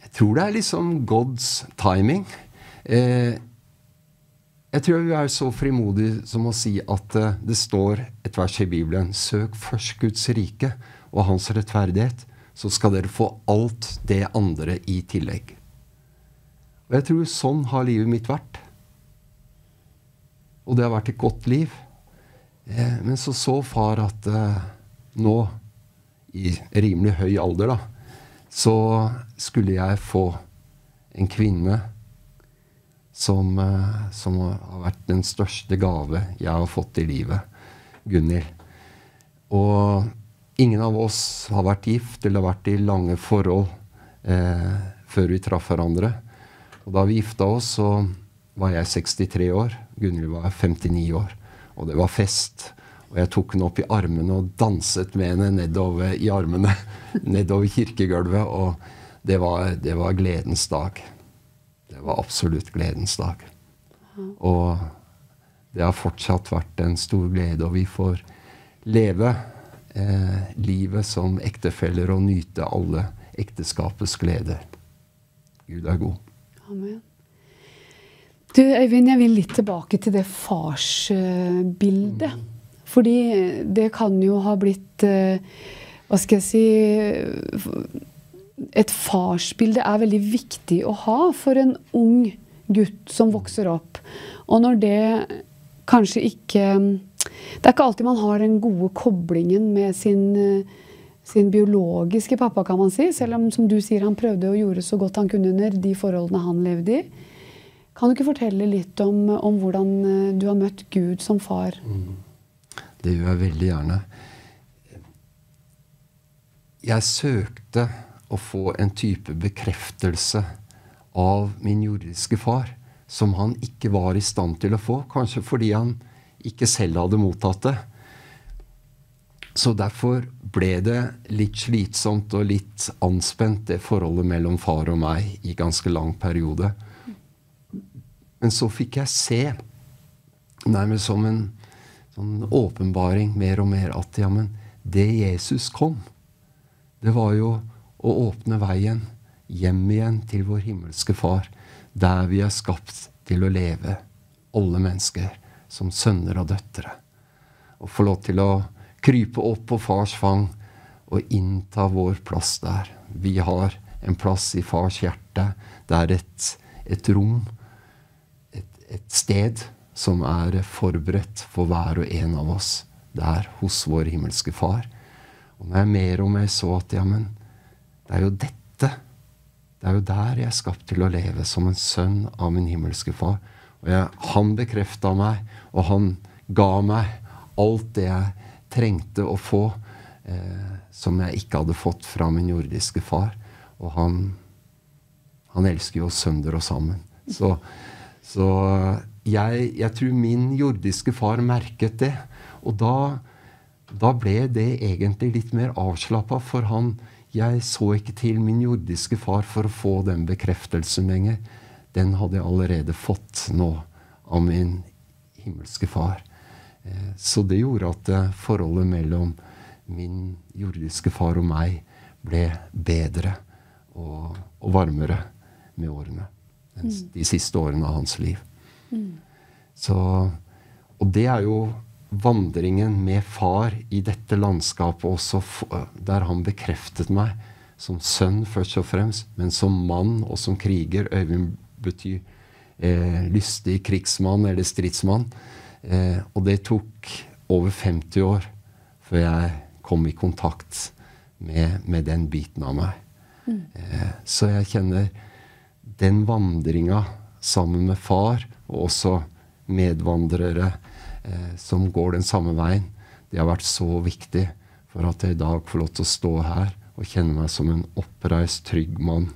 Jeg tror det er liksom God's timing. Eh, jeg tror vi er så frimodige som å si at eh, det står et vers i Bibelen. Søk først Guds rike og hans rettferdighet, så skal dere få alt det andre i tillegg. Og jeg tror sånn har livet mitt vært. Og det har vært et godt liv. Eh, men så så far at eh, nå, i rimelig høy alder da, så skulle jeg få en kvinne som, eh, som har vært den største gave jeg har fått i livet, Gunnhild. Og ingen av oss har vært gift eller vært i lange forhold eh, før vi traff hverandre. Og da vi gifta oss, så var jeg sekstitre år, Gunnhild var femtini år, og det var fest. Og jeg tok henne opp i armene og danset med henne nedover i armene, nedover kirkegulvet, og det var, det var gledens dag. Det var absolutt gledens dag. Og det har fortsatt vært en stor glede, og vi får leve eh, livet som ektefeller og nyte alle ekteskapets gleder. Gud er god. Amen. Du, Øyvind, jeg vil litt tilbake til det farsbildet. Mm. Fordi det kan jo ha blitt, hva skal jeg si, et farsbilde er veldig viktig å ha for en ung gutt som vokser opp. Og når det kanskje ikke, det er ikke alltid man har den gode koblingen med sin, sin biologiske pappa, kan man si. Selv om, som du sier, han prøvde å gjøre så godt han kunne under de forholdene han levde i. Kan du ikke fortelle litt om, om hvordan du har møtt Gud som far? Mm. Det gjør jeg veldig gjerne. Jeg søkte å få en type bekreftelse av min jordiske far, som han ikke var i stand til å få, kanskje fordi han ikke selv hadde mottatt det. Så derfor ble det litt slitsomt og litt anspent, det forholdet mellom far og meg i ganske lang periode. Men så fikk jeg se, nærmest som en sånn åpenbaring mer og mer, at ja, men det Jesus kom, det var jo å åpne veien hjem igjen til vår himmelske far, der vi er skapt til å leve, alle mennesker, som sønner og døtre. Og få lov til å krype opp på fars fang og innta vår plass der. Vi har en plass i fars hjerte. Det er et, et rom, et, et sted, som er forberedt for hver og en av oss der hos vår himmelske far. Og når jeg mer og mer så at, ja, men det er jo dette, det er jo der jeg er skapt til å leve som en sønn av min himmelske far. Og jeg, han bekreftet meg, og han ga meg alt det jeg trengte å få, eh, som jeg ikke hadde fått fra min jordiske far. Og han, han elsker jo oss sønder og sammen. Så, så Jeg, jeg tror min jordiske far merket det, og da, da ble det egentlig litt mer avslappet, for han, jeg så ikke til min jordiske far for å få den bekreftelsen lenger. Den hadde jeg allerede fått nå av min himmelske far. Eh, så det gjorde at eh, forholdet mellom min jordiske far og meg ble bedre og, og varmere med årene. Den, mm. De siste årene av hans liv. Mm. Så, og det er jo vandringen med far i dette landskapet også, der han bekreftet meg som sønn først og fremst, men som mann og som kriger. Øyvind betyr eh, lystig krigsmann eller stridsmann. Eh, og det tok over femti år før jeg kom i kontakt med, med den biten av meg. Mm. Eh, så jeg kjenner den vandringa sammen med far, og også medvandrere eh, som går den samme veien. Det har vært så viktig for at jeg i dag får lov til å stå her og kjenne meg som en oppreist, trygg mann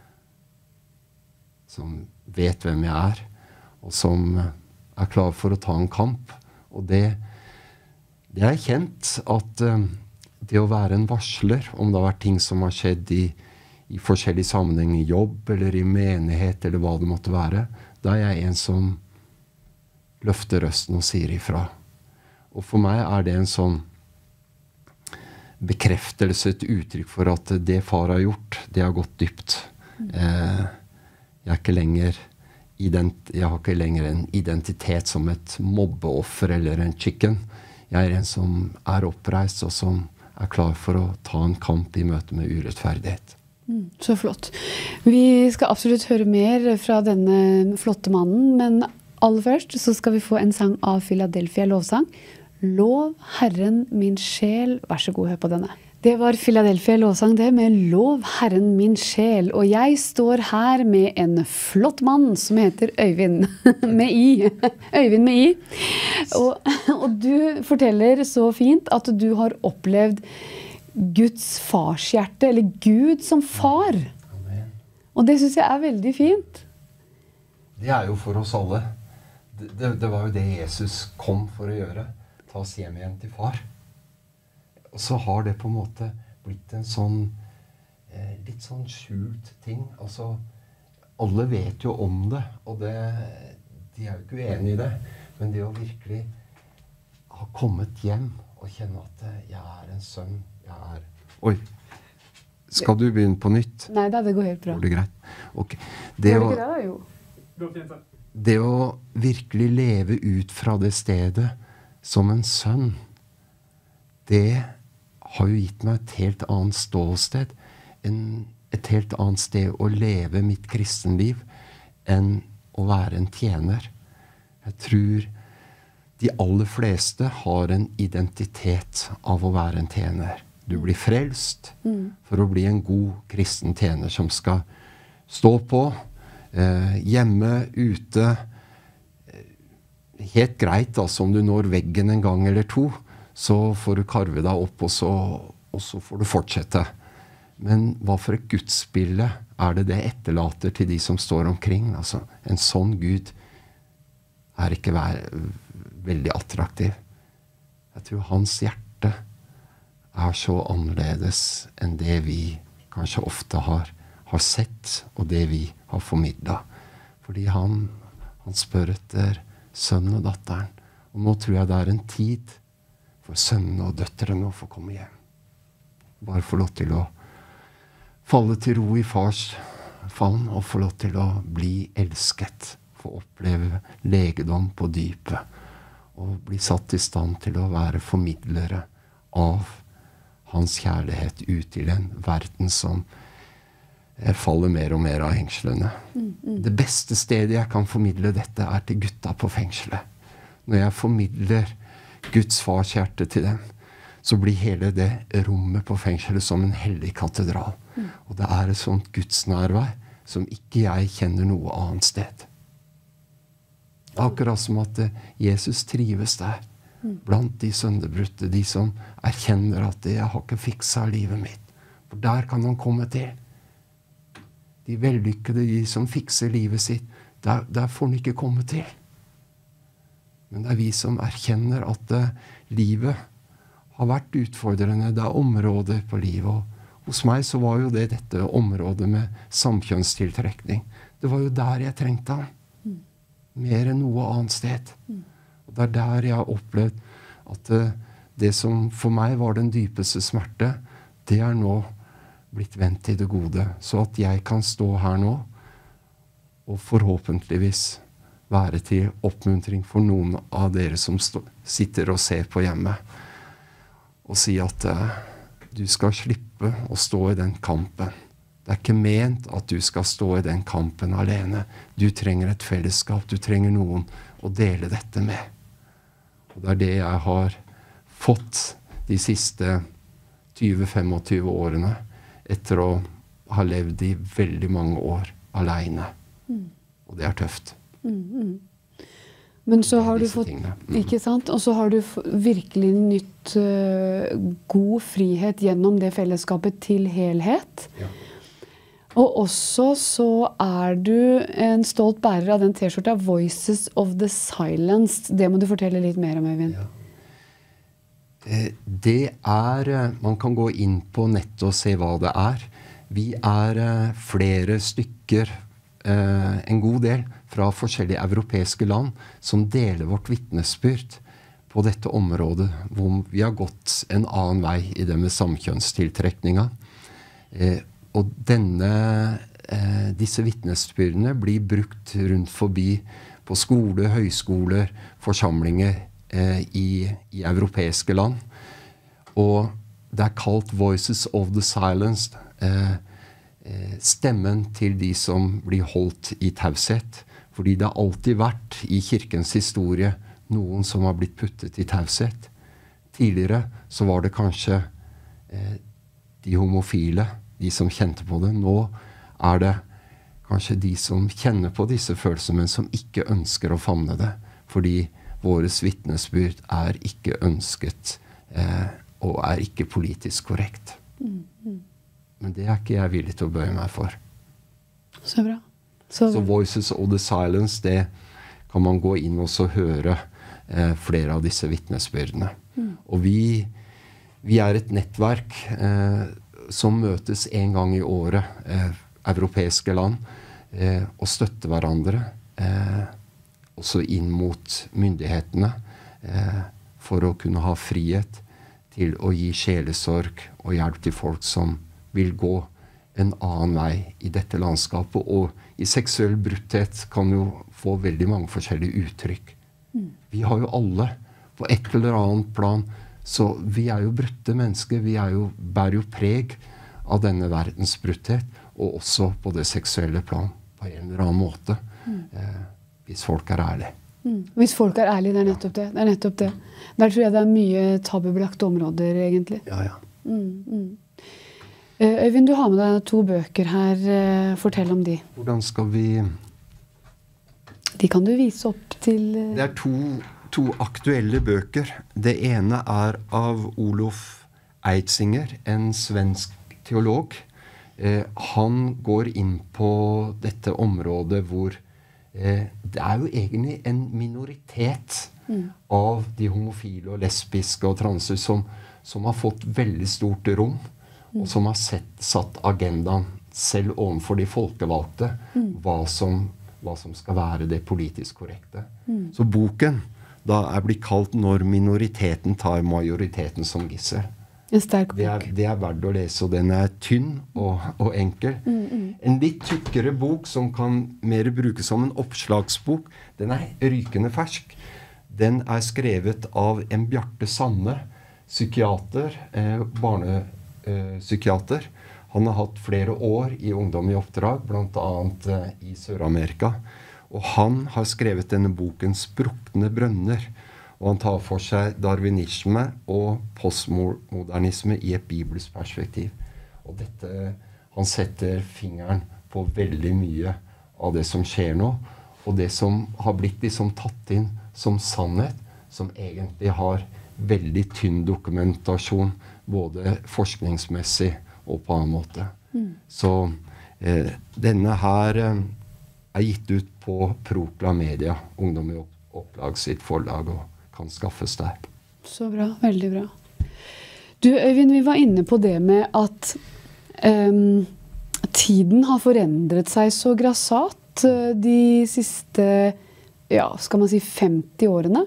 som vet hvem jeg er, og som er klar for å ta en kamp. Og det, det er kjent at eh, det å være en varsler, om det har vært ting som har skjedd i, i forskjellige sammenheng, i jobb eller i menighet eller hva det måtte være, da er jeg en som løfter røsten og sier ifra. Og for meg er det en sånn bekreftelse, et uttrykk for at det far har gjort, det har gått dypt. Eh, jeg, er ikke lenger ident- jeg har ikke lenger en identitet som et mobbeoffer eller en chicken. Jeg er en som er oppreist og som er klar for å ta en kamp i møte med urettferdighet. Mm, så flott. Vi skal absolutt høre mer fra denne flotte mannen, men aller først så skal vi få en sang av Philadelphia lovsang. Lov Herren min sjel. Vær så god, hør på denne. Det var Philadelphia lovsang det med Lov Herren min sjel. Og jeg står her med en flott mann som heter Øyvind med I. Øyvind med I. Og, og du forteller så fint at du har opplevd Guds farshjerte, eller Gud som far. Amen. Og det synes jeg er veldig fint. Det er jo for oss alle. Det, det, det var jo det Jesus kom for å gjøre. Ta oss hjem igjen til far. Og så har det på en måte blitt en sånn eh, litt sånn skjult ting. Altså, alle vet jo om det, og det, de er jo ikke uenige i det. Men det å virkelig ha kommet hjem og kjenne at jeg er en sønn, jeg er... Oi, skal du begynne på nytt? Nei da, det går helt bra. Går det greit? Ok. Det å, det da, jo. det å virkelig leve ut fra det stedet som en sønn, det har jo gitt meg et helt annet ståsted, en, et helt annet sted å leve mitt kristenliv enn å være en tjener. Jeg tror de aller fleste har en identitet av å være en tjener. Du blir frelst mm. for å bli en god kristen tjener som skal stå på, eh, hjemme, ute. Helt greit, altså, om du når veggen en gang eller to, så får du karve deg opp, og så, og så får du fortsette. Men hva for et gudsbilde er det det etterlater til de som står omkring? Altså, en sånn Gud er ikke vær, veldig attraktiv. Jeg tror hans hjerte er så annerledes enn det vi kanskje ofte har, har sett, og det vi har formidlet. Fordi han, han spør etter sønnen og datteren. Og nå tror jeg det er en tid for sønnene og døtrene å få komme hjem. Bare få lov til å falle til ro i fars favn og få lov til å bli elsket. Få oppleve legedom på dypet. Og bli satt i stand til å være formidlere av hans kjærlighet ut til en verden som faller mer og mer av hengslene. Mm, mm. Det beste stedet jeg kan formidle dette er til gutta på fengselet. Når jeg formidler Guds fars hjerte til dem, så blir hele det rommet på fengselet som en hellig katedral. Mm. Og det er et sånt gudsnærvær som ikke jeg kjenner noe annet sted. Akkurat som at Jesus trives der, mm. blant de sønderbrutte, de som erkjenner at jeg har ikke fikset livet mitt. For der kan han komme til. De vellykkede, de som fikser livet sitt, der, der får han ikke komme til. Men det er vi som erkjenner at uh, livet har vært utfordrende. Det er områder på livet. Og hos meg så var jo det dette området med samkjønnstiltrekning. Det var jo der jeg trengte han. Mm. Mer enn noe annet sted. Mm. Og det er der jeg har opplevd at uh, det som for meg var den dypeste smerte, det er nå blitt vendt til det gode. Så at jeg kan stå her nå og forhåpentligvis være til oppmuntring for noen av dere som stå, sitter og ser på hjemme. Og si at uh, du skal slippe å stå i den kampen. Det er ikke ment at du skal stå i den kampen alene. Du trenger et fellesskap. Du trenger noen å dele dette med. Og det er det jeg har fått de siste tjue til tjuefem årene etter å ha levd i veldig mange år alene. Mm. Og det er tøft. Mm, mm. Men så har du fått, mm. ikke sant? Og så har du virkelig nytt uh, god frihet gjennom det fellesskapet til helhet. Ja. Og også så er du en stolt bærer av den t-skjorta Voices of the Silenced. Det må du fortelle litt mer om, Øyvind. Ja. Det er, man kan gå inn på nettet og se hva det er. Vi er flere stykker, en god del, fra forskjellige europeiske land, som deler vårt vitnesbyrd på dette området, hvor vi har gått en annen vei i det med samkjønnstiltrekninga. Og denne eh, disse vittnesbyrdene blir brukt rundt forbi på skole, høyskoler, forsamlinger eh, i, i europeiske land. Og det er kalt Voices of the Silenced, eh, eh, stemmen til de som blir holdt i taushet. Fordi det har alltid vært i kirkens historie noen som har blitt puttet i taushet. Tidligere så var det kanskje eh, de homofile, de som kjente på det. Nå er det kanskje de som kjenner på disse følelsene, men som ikke ønsker å famne det. Fordi våres vittnesbyrd er ikke ønsket eh, og er ikke politisk korrekt. Mm, mm. Men det er ikke jeg villig til å bøye meg for. Så bra. Så, så Voices of the Silence, det kan man gå inn og så høre eh, flere av disse vittnesbyrdene. Mm. Og vi, vi er et nettverk eh, som møtes en gang i året, eh, europeiske land, eh, og støtter hverandre, eh, også inn mot myndighetene, eh, for å kunne ha frihet til å gi sjelesorg og hjelp til folk som vil gå en annen vei i dette landskapet. Og i seksuell brutthet kan jo få veldig mange forskjellige uttrykk. Mm. Vi har jo alle på et eller annet plan, så vi er jo brutte mennesker. Vi er jo, bærer jo preg av denne verdens brutthet, og også på det seksuelle plan på en eller annen måte, mm. eh, hvis folk er ærlige. Mm. Hvis folk er ærlige, det er nettopp det. det er nettopp det. Der tror jeg det er mye tabubelagte områder, egentlig. Ja, ja. Mm, mm. Øyvind, du har med deg to bøker her. Fortell om de. Hvordan skal vi... De kan du vise opp til... Det er to, to aktuelle bøker. Det ene er av Olof Eitzinger, en svensk teolog. Eh, han går inn på dette området hvor eh, det er jo egentlig en minoritet mm. av de homofile og lesbiske og transer som, som har fått veldig stort rom, og som har sett, satt agendaen selv overfor de folkevalgte, mm. hva, som, hva som skal være det politisk korrekte. Mm. Så boken da er blitt kalt 'Når minoriteten tar majoriteten som gissel'. En sterk bok. Det er, det er verdt å lese, og den er tynn og, og enkel. Mm, mm. En litt tykkere bok som kan mer brukes som en oppslagsbok, den er rykende fersk. Den er skrevet av en Bjarte Sanne, psykiater, eh, barne psykiater. Han har hatt flere år i Ungdom i oppdrag, blant annet eh, i Sør-Amerika. Og han har skrevet denne boken 'Sprukne brønner'. Og han tar for seg darwinisme og postmodernisme i et bibelsk perspektiv. Og dette, han setter fingeren på veldig mye av det som skjer nå. Og det som har blitt liksom tatt inn som sannhet, som egentlig har veldig tynn dokumentasjon, både forskningsmessig og på annen måte. Mm. Så eh, denne her eh, er gitt ut på Prokla Media, Ungdom i opplag sitt forlag, og kan skaffes der. Så bra, veldig bra. Du, Øyvind, vi var inne på det med at um, tiden har forandret seg så grassat de siste, ja, skal man si femti årene.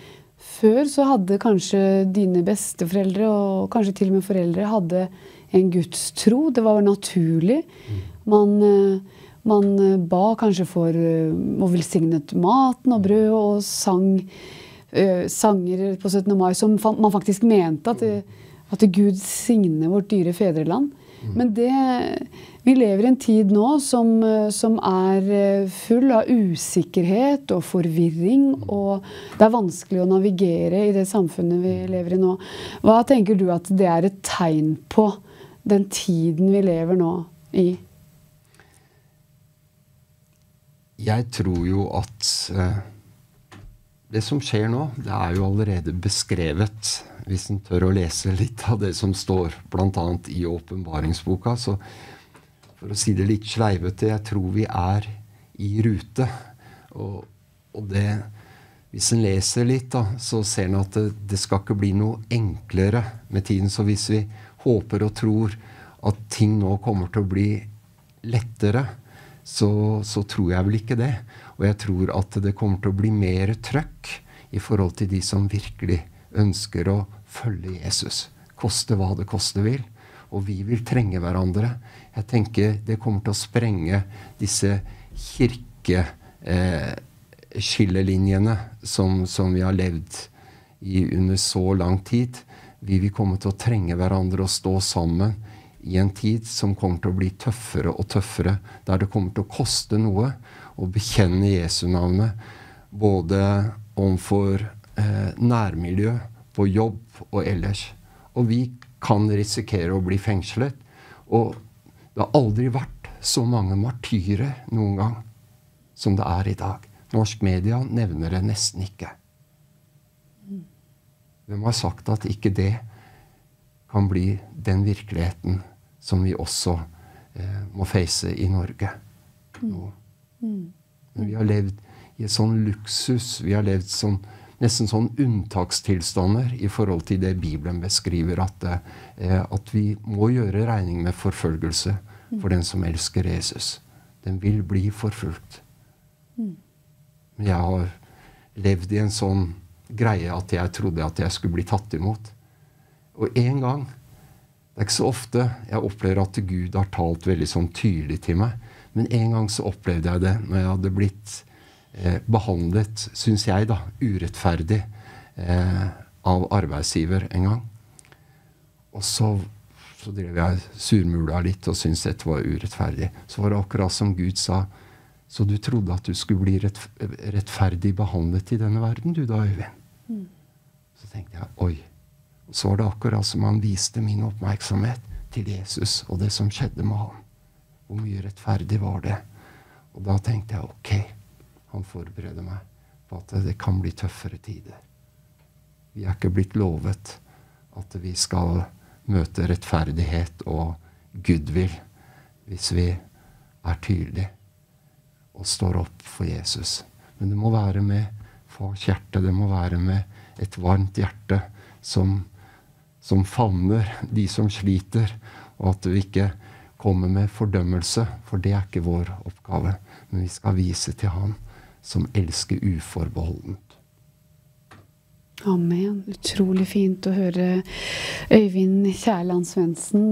Før så hadde kanskje dine besteforeldre og kanskje til og med foreldre hadde en gudstro. Det var naturlig. Man, man ba kanskje for å velsignet maten og brød og sang uh, sanger på syttende mai som man faktisk mente at, at Gud signer vårt dyre fedreland. Men det, vi lever i en tid nå som, som er full av usikkerhet og forvirring, og det er vanskelig å navigere i det samfunnet vi lever i nå. Hva tenker du at det er et tegn på den tiden vi lever nå i? Jeg tror jo at eh, det som skjer nå, det er jo allerede beskrevet, hvis en tør å lese litt av det som står blant annet i åpenbaringsboka. Så for å si det litt sleivete, jeg tror vi er i rute. Og, og det, hvis en leser litt da, så ser en at det, det skal ikke bli noe enklere med tiden. Så hvis vi håper og tror at ting nå kommer til å bli lettere, så, så tror jeg vel ikke det. Og jeg tror at det kommer til å bli mer trøkk i forhold til de som virkelig ønsker å følge Jesus. Koste hva det koste vil. og vi vil trenge hverandre. Jeg tenker det kommer til å sprenge disse kirkeskillelinjene eh, som, som vi har levd i under så lang tid. Vi vil komme til å trenge hverandre og stå sammen i en tid som kommer til å bli tøffere og tøffere, der det kommer til å koste noe å bekjenne Jesu navnet, både overfor eh, nærmiljø, på jobb og ellers. Og vi kan risikere å bli fengslet, og det har aldri vært så mange martyrer noen gang som det er i dag. Norsk media nevner det nesten ikke. Hvem har sagt at ikke det kan bli den virkeligheten som vi også eh, må face i Norge nå? Men vi har levd i et sånn luksus, vi har levd som nesten sånn unntakstilstander i forhold til det Bibelen beskriver, at, eh, at vi må gjøre regning med forfølgelse for den som elsker Jesus. Den vil bli forfulgt. Men jeg har levd i en sånn greie at jeg trodde at jeg skulle bli tatt imot. Og en gang, det er ikke så ofte jeg opplever at Gud har talt veldig sånn tydelig til meg, men en gang så opplevde jeg det når jeg hadde blitt eh, behandlet, synes jeg da, urettferdig eh, av arbeidsgiver en gang. Og så, så drev jeg surmula litt og syntes dette var urettferdig. Så var det akkurat som Gud sa, så du trodde at du skulle bli rett, rettferdig behandlet i denne verden, du da, Øyvind. Mm. Så tenkte jeg, oi. Og så var det akkurat som han viste min oppmerksomhet til Jesus og det som skjedde med ham. Hvor mye rettferdig var det? Og da tenkte jeg, ok, han forbereder meg på at det kan bli tøffere tider. Vi er ikke blitt lovet at vi skal møte rettferdighet og goodwill hvis vi er tydelige og står opp for Jesus. Men det må være med fars hjerte, det må være med et varmt hjerte som, som favner de som sliter, og at vi ikke kommer med fordømmelse, for det er ikke vår oppgave. Men vi skal vise til han som elsker uforbeholdent. Amen. Utrolig fint å høre Øyvind Kjærland Svendsen.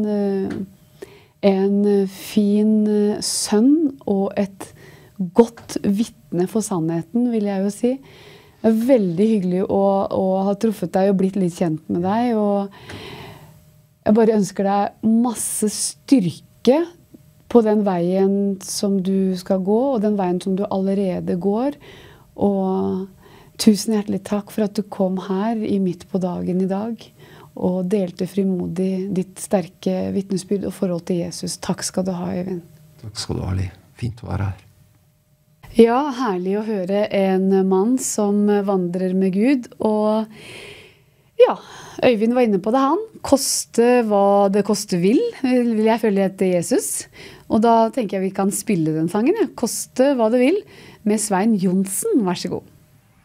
En fin sønn og et godt vitne for sannheten, vil jeg jo si. Det er veldig hyggelig å, å ha truffet deg og blitt litt kjent med deg. Og jeg bare ønsker deg masse styrke på den veien som du skal gå, og den veien som du allerede går. Og tusen hjertelig takk for at du kom her i midt på dagen i dag og delte frimodig ditt sterke vitnesbyrd og forhold til Jesus. Takk skal du ha, Øyvind. Takk skal du ha, Li. Fint å være her. Ja, herlig å høre en mann som vandrer med Gud, og ja, Øyvind var inne på det han. Koste hva det koste vil, vil jeg følge etter Jesus. Og da tenker jeg vi kan spille den sangen, ja. Koste hva det vil, med Svein Johnsen, vær så god.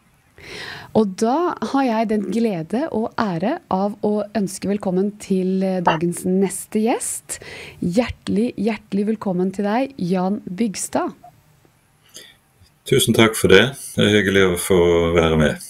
Og da har jeg den glede og ære av å ønske velkommen til dagens neste gjest. Hjertelig, hjertelig velkommen til deg, Jan Bygstad. Tusen takk for det. Det er hyggelig å få være med.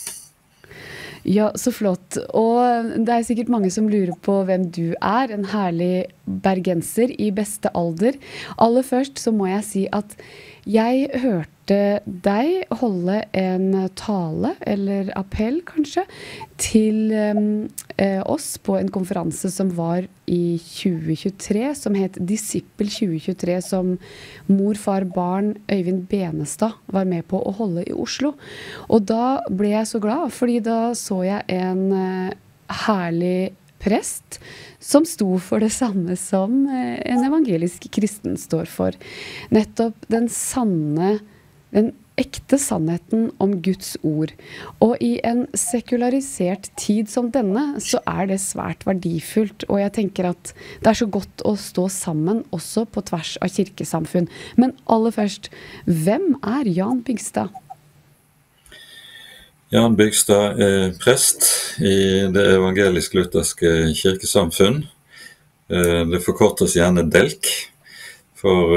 Ja, så flott. Og det er sikkert mange som lurer på hvem du er, en herlig bergenser i beste alder. Aller først så må jeg si at jeg hørte deg holde en tale, eller appell kanskje, til eh, oss på en konferanse som var i tjue tjuetre, som het Disippel tjue tjuetre, som mor, far, barn Øyvind Benestad var med på å holde i Oslo. Og da ble jeg så glad, fordi da så jeg en eh, herlig prest som sto for det samme som en evangelisk kristen står for. Nettopp den sanne, den ekte sannheten om Guds ord. Og i en sekularisert tid som denne, så er det svært verdifullt. Og jeg tenker at det er så godt å stå sammen også på tvers av kirkesamfunn. Men aller først, hvem er Jan Bygstad? Jan Bygstad er prest i det evangelisk-lutherske kirkesamfunn. Det forkortes gjerne DELK, for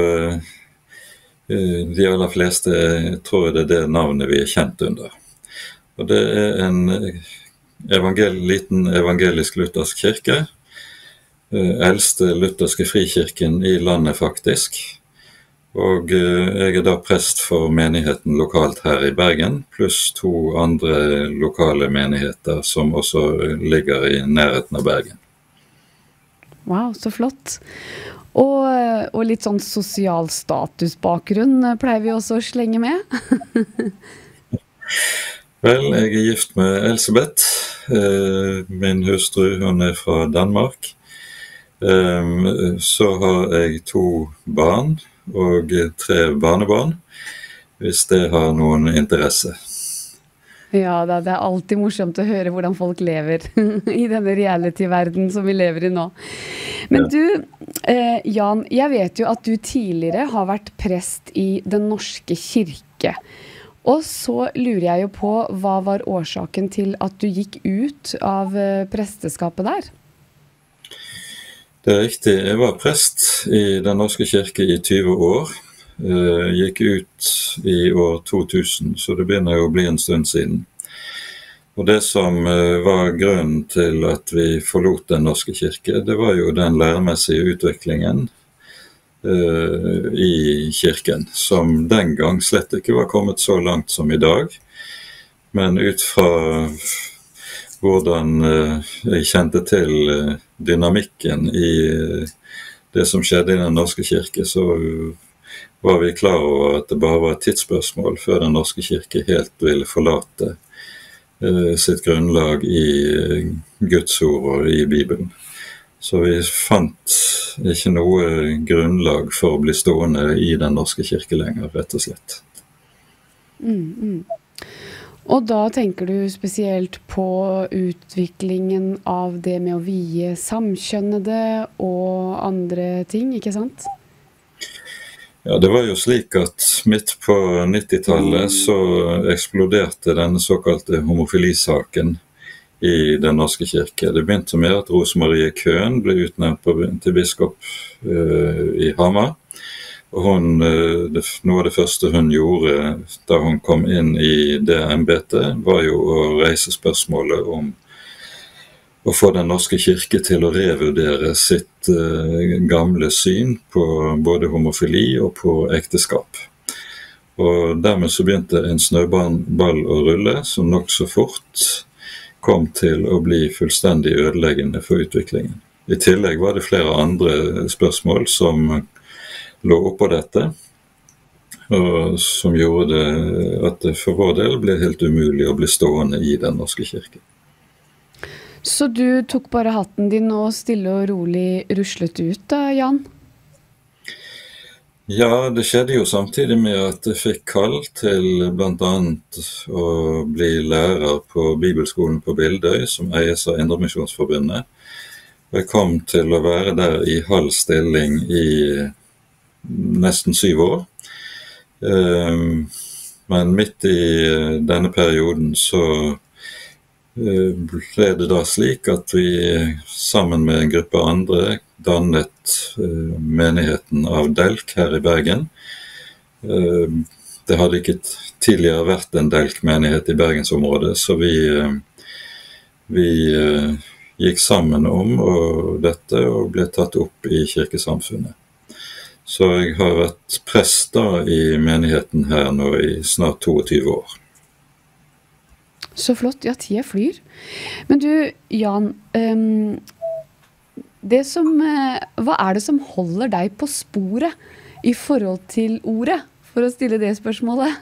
de aller fleste tror jeg det er det navnet vi er kjent under. Og det er en evangel, liten evangelisk-luthersk kirke eldste lutherske frikirken i landet faktisk. Og jeg er da prest for menigheten lokalt her i Bergen, pluss to andre lokale menigheter som også ligger i nærheten av Bergen. Wow, så flott. Og, og litt sånn sosial statusbakgrunn pleier vi også å slenge med. Vel, jeg er gift med Elisabeth. Min hustru, hun er fra Danmark. Så har jeg to barn og tre barnebarn, hvis det har noen interesse. Ja, det er alltid morsomt å høre hvordan folk lever i denne reality-verden som vi lever i nå. Men du, eh, Jan, jeg vet jo at du tidligere har vært prest i Den norske kirke. Og så lurer jeg jo på, hva var årsaken til at du gikk ut av presteskapet der? Det er riktig, jeg var prest i Den norske kirke i tyve år. Jeg gikk ut i år to tusen, så det begynner jo å bli en stund siden. Og det som var grunnen til at vi forlot Den norske kirke, det var jo den læremessige utviklingen i kirken, som den gang slett ikke var kommet så langt som i dag. Men ut fra hvordan jeg kjente til dynamikken i det som skjedde i Den norske kirke, så var vi klar over at det bare var et tidsspørsmål før Den norske kirke helt ville forlate sitt grunnlag i Guds ord og i Bibelen. Så vi fant ikke noe grunnlag for å bli stående i Den norske kirke lenger, rett og slett. Mm, mm. Og da tenker du spesielt på utviklingen av det med å vie samkjønnede og andre ting, ikke sant? Ja, det var jo slik at midt på nittitallet så eksploderte denne såkalte homofilisaken i Den norske kirke. Det begynte med at Rosemarie Køhn ble utnevnt til biskop uh, i Hamar. Og hun, uh, det, noe av det første hun gjorde da hun kom inn i det embetet, var jo å reise spørsmålet om å få Den norske kirke til å revurdere sitt uh, gamle syn på både homofili og på ekteskap. Og dermed så begynte en snøball å rulle, som nok så fort kom til å bli fullstendig ødeleggende for utviklingen. I tillegg var det flere andre spørsmål som lå oppå dette, og som gjorde det at det for vår del ble helt umulig å bli stående i Den norske kirke. Så du tok bare hatten din og stille og rolig ruslet ut da, Jan? Ja, det skjedde jo samtidig med at jeg fikk kall til blant annet å bli lærer på Bibelskolen på Bildøy, som eies av Indremisjonsforbundet. Jeg kom til å være der i halv stilling i nesten syv år. Men midt i denne perioden så ble det da slik at vi sammen med en gruppe andre dannet uh, menigheten av Delk her i Bergen. Uh, det hadde ikke tidligere vært en Delk-menighet i Bergensområdet, så vi, uh, vi uh, gikk sammen om og dette og ble tatt opp i kirkesamfunnet. Så jeg har vært prest da i menigheten her nå i snart tyve år. Så flott, ja, tida flyr. Men du, Jan, um, det som, uh, hva er det som holder deg på sporet i forhold til ordet, for å stille det spørsmålet?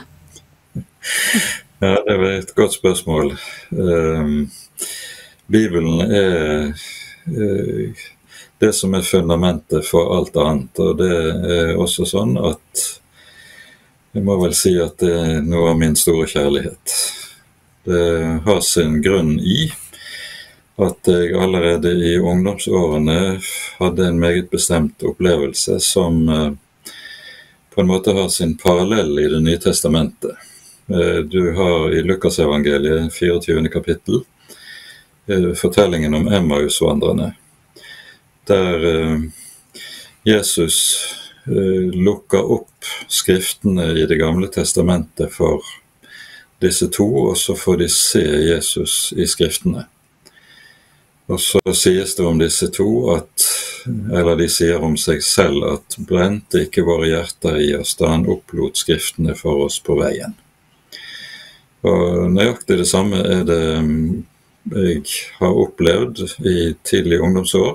Ja, det var et godt spørsmål. Um, Bibelen er uh, det som er fundamentet for alt annet, og det er også sånn at jeg må vel si at det er noe av min store kjærlighet. Det har sin grunn i at jeg allerede i ungdomsårene hadde en meget bestemt opplevelse som på en måte har sin parallell i Det nye testamentet. Du har i Lukasevangeliet fireogtyvende kapittel fortellingen om Emmausvandrerne, der Jesus lukker opp skriftene i Det gamle testamentet for disse to, og så får de se Jesus i skriftene. Og så sies det om disse to at, eller de sier om seg selv, at brente ikke våre hjerter i oss da han opplot skriftene for oss på veien. Og nøyaktig det samme er det jeg har opplevd i tidlig ungdomsår.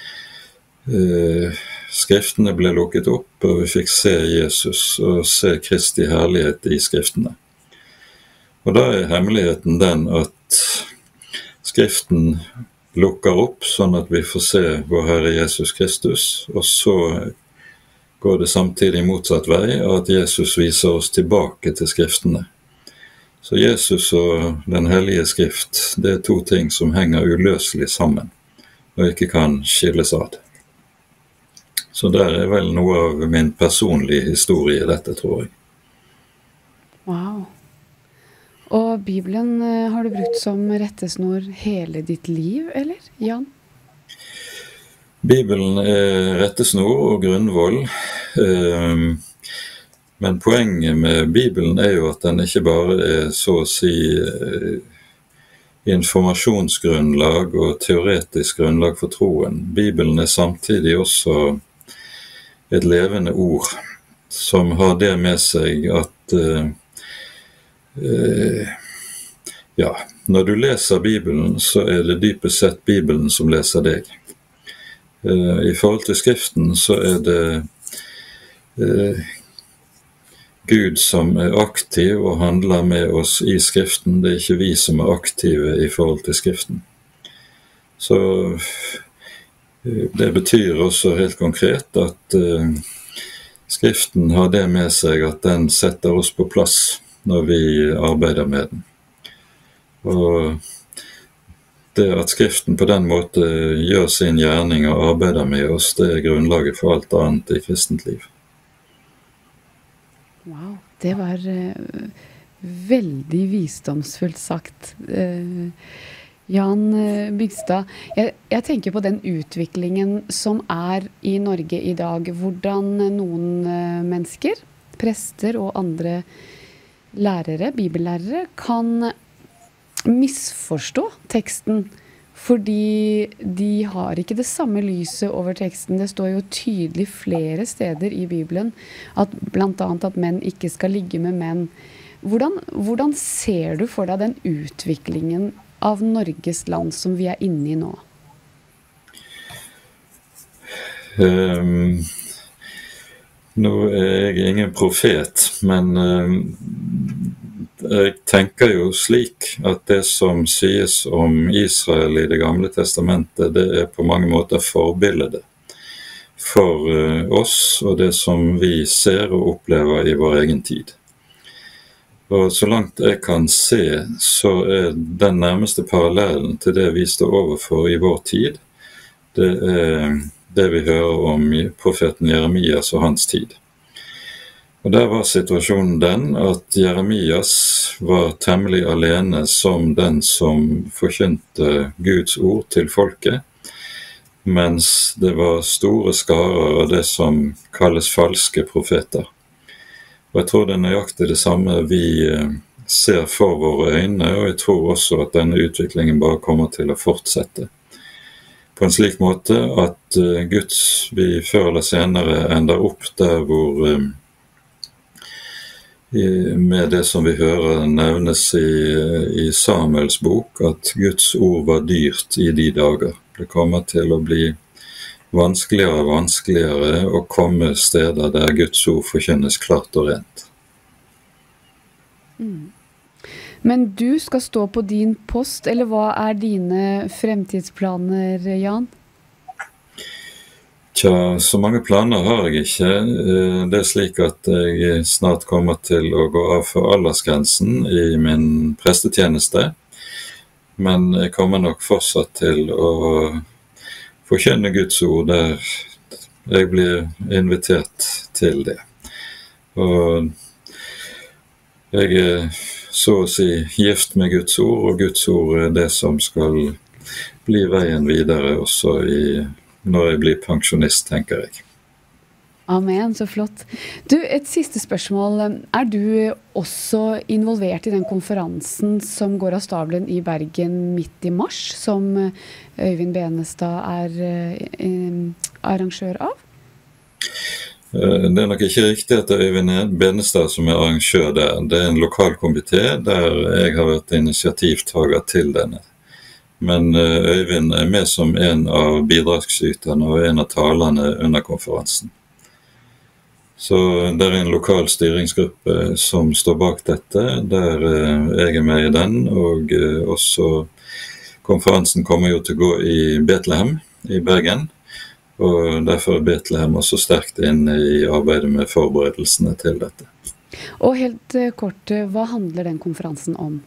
Skriftene ble lukket opp, og vi fikk se Jesus og se Kristi herlighet i skriftene. Og da er hemmeligheten den at Skriften lukker opp, sånn at vi får se vår Herre Jesus Kristus, og så går det samtidig motsatt vei, at Jesus viser oss tilbake til skriftene. Så Jesus og den hellige skrift, det er to ting som henger uløselig sammen, og ikke kan skilles ad. Så der er vel noe av min personlige historie i dette, tror jeg. Wow. Og Bibelen har du brukt som rettesnor hele ditt liv, eller, Jan? Bibelen er rettesnor og grunnvoll, men poenget med Bibelen er jo at den ikke bare er så å si informasjonsgrunnlag og teoretisk grunnlag for troen. Bibelen er samtidig også et levende ord som har det med seg at Uh, ja, når du leser Bibelen, så er det dypest sett Bibelen som leser deg. Uh, I forhold til skriften så er det uh, Gud som er aktiv og handler med oss i skriften. Det er ikke vi som er aktive i forhold til skriften. Så uh, det betyr også helt konkret at uh, skriften har det med seg at den setter oss på plass når vi arbeider med den. Og det at skriften på den måte gjør sin gjerning og arbeider med oss, det er grunnlaget for alt annet i kristent liv. Wow, det var uh, veldig visdomsfullt sagt. Uh, Jan uh, Bygstad, jeg, jeg tenker på den utviklingen som er i Norge i dag. Hvordan noen uh, mennesker, prester og andre lærere, bibellærere, kan misforstå teksten, fordi de har ikke det samme lyset over teksten. Det står jo tydelig flere steder i Bibelen, at blant annet at menn ikke skal ligge med menn. Hvordan, hvordan ser du for deg den utviklingen av Norges land som vi er inne i nå? Um... Nå er jeg ingen profet, men uh, jeg tenker jo slik at det som sies om Israel i det gamle testamentet, det er på mange måter forbildet for uh, oss og det som vi ser og opplever i vår egen tid. Og så langt jeg kan se, så er den nærmeste parallellen til det vi står overfor i vår tid, det er det vi hører om profeten Jeremias og hans tid. Og der var situasjonen den at Jeremias var temmelig alene som den som forkynte Guds ord til folket, mens det var store skarer av det som kalles falske profeter. Og jeg tror det er nøyaktig det samme vi ser for våre øyne, og jeg tror også at denne utviklingen bare kommer til å fortsette. På en slik måte at uh, Guds vi før eller senere ender opp der hvor uh, i, med det som vi hører nevnes i, i Samuels bok, at Guds ord var dyrt i de dager. Det kommer til å bli vanskeligere og vanskeligere å komme steder der Guds ord forkynnes klart og rent. Mm. Men du skal stå på din post, eller hva er dine fremtidsplaner, Jan? Tja, så mange planer har jeg ikke. Det er slik at jeg snart kommer til å gå av for aldersgrensen i min prestetjeneste, men jeg kommer nok fortsatt til å forkynne Guds ord der jeg blir invitert til det. Og jeg er så å si gift med Guds ord, og Guds ord er det som skal bli veien videre også i, når jeg blir pensjonist, tenker jeg. Amen, så flott. Du, et siste spørsmål. Er du også involvert i den konferansen som går av stabelen i Bergen midt i mars, som Øyvind Benestad er eh, arrangør av? Det er nok ikke riktig at det er Øyvind Benestad som er arrangør der. Det er en lokal komité der jeg har vært initiativtager til denne. Men Øyvind er med som en av bidragsyterne og en av talerne under konferansen. Så det er en lokal styringsgruppe som står bak dette, der jeg er med i den, og også konferansen kommer jo til å gå i Betlehem i Bergen, og derfor er Betlehem også sterkt inne i arbeidet med forberedelsene til dette. Og helt kort, hva handler den konferansen om?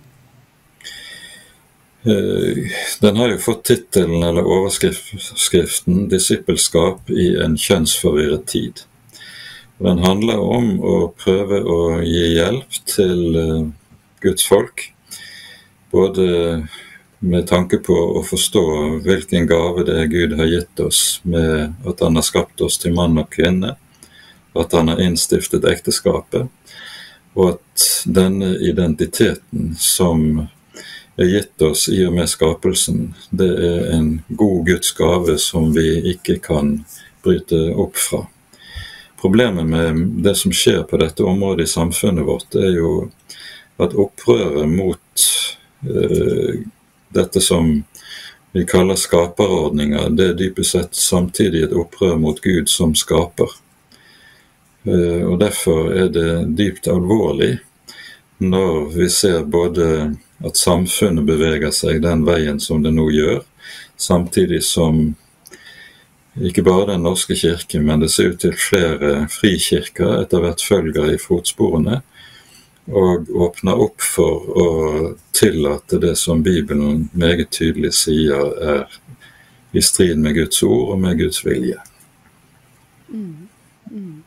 Den har jo fått titelen eller overskriften «Disippelskap i en kjønnsforvirret tid». Den handler om å prøve å gi hjelp til Guds folk, både med tanke på å forstå hvilken gave det er Gud har gitt oss med at han har skapt oss til mann og kvinne, at han har innstiftet ekteskapet, og at denne identiteten som er gitt oss i og med skapelsen, det er en god Guds gave som vi ikke kan bryte opp fra. Problemet med det som skjer på dette området i samfunnet vårt er jo at opprøret mot eh, dette som vi kaller skaperordninger, det er dypest sett samtidig et opprør mot Gud som skaper. Eh, og derfor er det dypt alvorlig når vi ser både at samfunnet beveger seg den veien som det nå gjør, samtidig som ikke bare den norske kirke, men det ser ut til flere frikirker etter hvert følger i fotsporene, og åpner opp for å tillate det som Bibelen meget tydelig sier er i strid med Guds ord og med Guds vilje. Mm. Mm.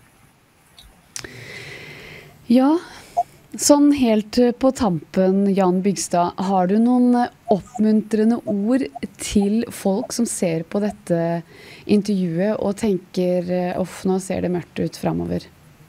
Ja, sånn helt på tampen, Jan Bygstad, har du noen oppmuntrende ord til folk som ser på dette intervjuet og tenker, off, nå ser det mørkt ut fremover?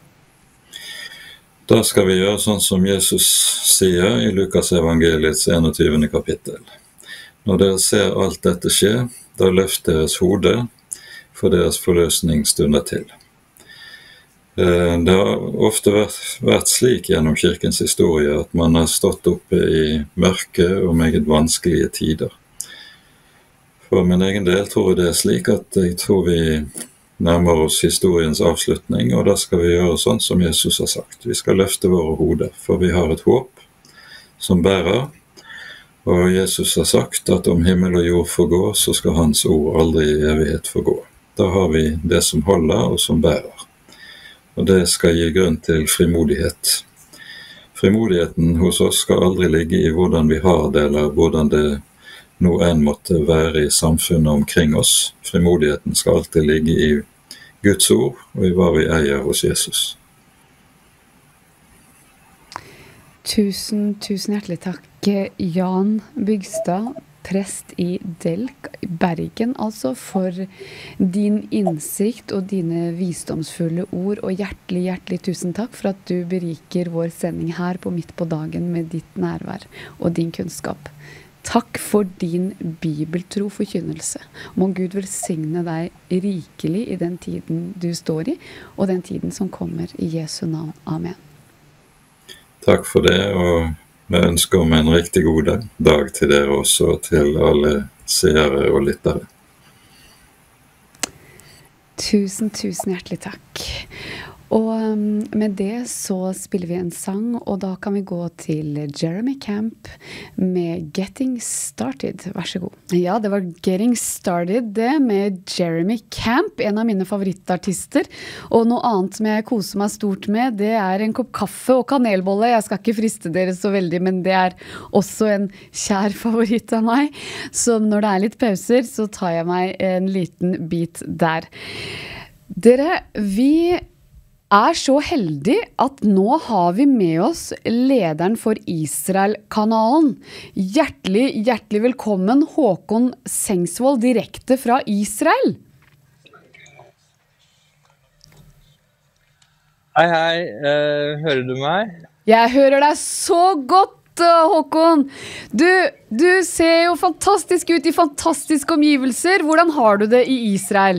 Da skal vi gjøre sånn som Jesus sier i Lukas evangeliets enogtyvende kapittel. Når dere ser alt dette skje, da løft deres hode, for deres forløsning stunder til. Det har ofte vært, vært slik gjennom kirkens historie at man har stått oppe i mørke og meget vanskelige tider. For min egen del tror jeg det er slik at jeg tror vi nærmer oss historiens avslutning, og da skal vi gjøre sånn som Jesus har sagt. Vi skal løfte våre hoder, for vi har et håp som bærer, og Jesus har sagt at om himmel og jord forgår, så skal hans ord aldri i evighet forgå. Da har vi det som holder og som bærer. Og det skal gi grunn til frimodighet. Frimodigheten hos oss skal aldri ligge i hvordan vi har det, eller hvordan det nå enn måtte være i samfunnet omkring oss. Frimodigheten skal alltid ligge i Guds ord, og i hva vi eier hos Jesus. Tusen, tusen hjertelig takk, Jan Bygstad, prest i Delk, Bergen, altså, for din innsikt og dine visdomsfulle ord, og hjertelig, hjertelig tusen takk for at du beriker vår sending her på Midt på dagen med ditt nærvær og din kunnskap. Takk for din bibeltro forkynnelse. Må Gud velsigne deg rikelig i den tiden du står i, og den tiden som kommer i Jesu navn. Amen. Takk for det, og vi ønsker om en riktig god dag til dere også, og til alle seere og lyttere. Tusen, tusen hjertelig takk. Og med det så spiller vi en sang, og da kan vi gå til Jeremy Camp med Getting Started. Vær så god. Ja, det var Getting Started, det med Jeremy Camp, en av mine favorittartister. Og noe annet som jeg koser meg stort med, det er en kopp kaffe og kanelbolle. Jeg skal ikke friste dere så veldig, men det er også en kjær favoritt av meg. Så når det er litt pauser, så tar jeg meg en liten bit der. Dere, vi er så heldig at nå har vi med oss lederen for Israel-kanalen. Hjertelig, hjertelig velkommen, Håkon Sengsvold, direkte fra Israel. Hei, hei. Eh, hører du meg? Jeg hører deg så godt, Håkon. Du, du ser jo fantastisk ut i fantastiske omgivelser. Hvordan har du det i Israel?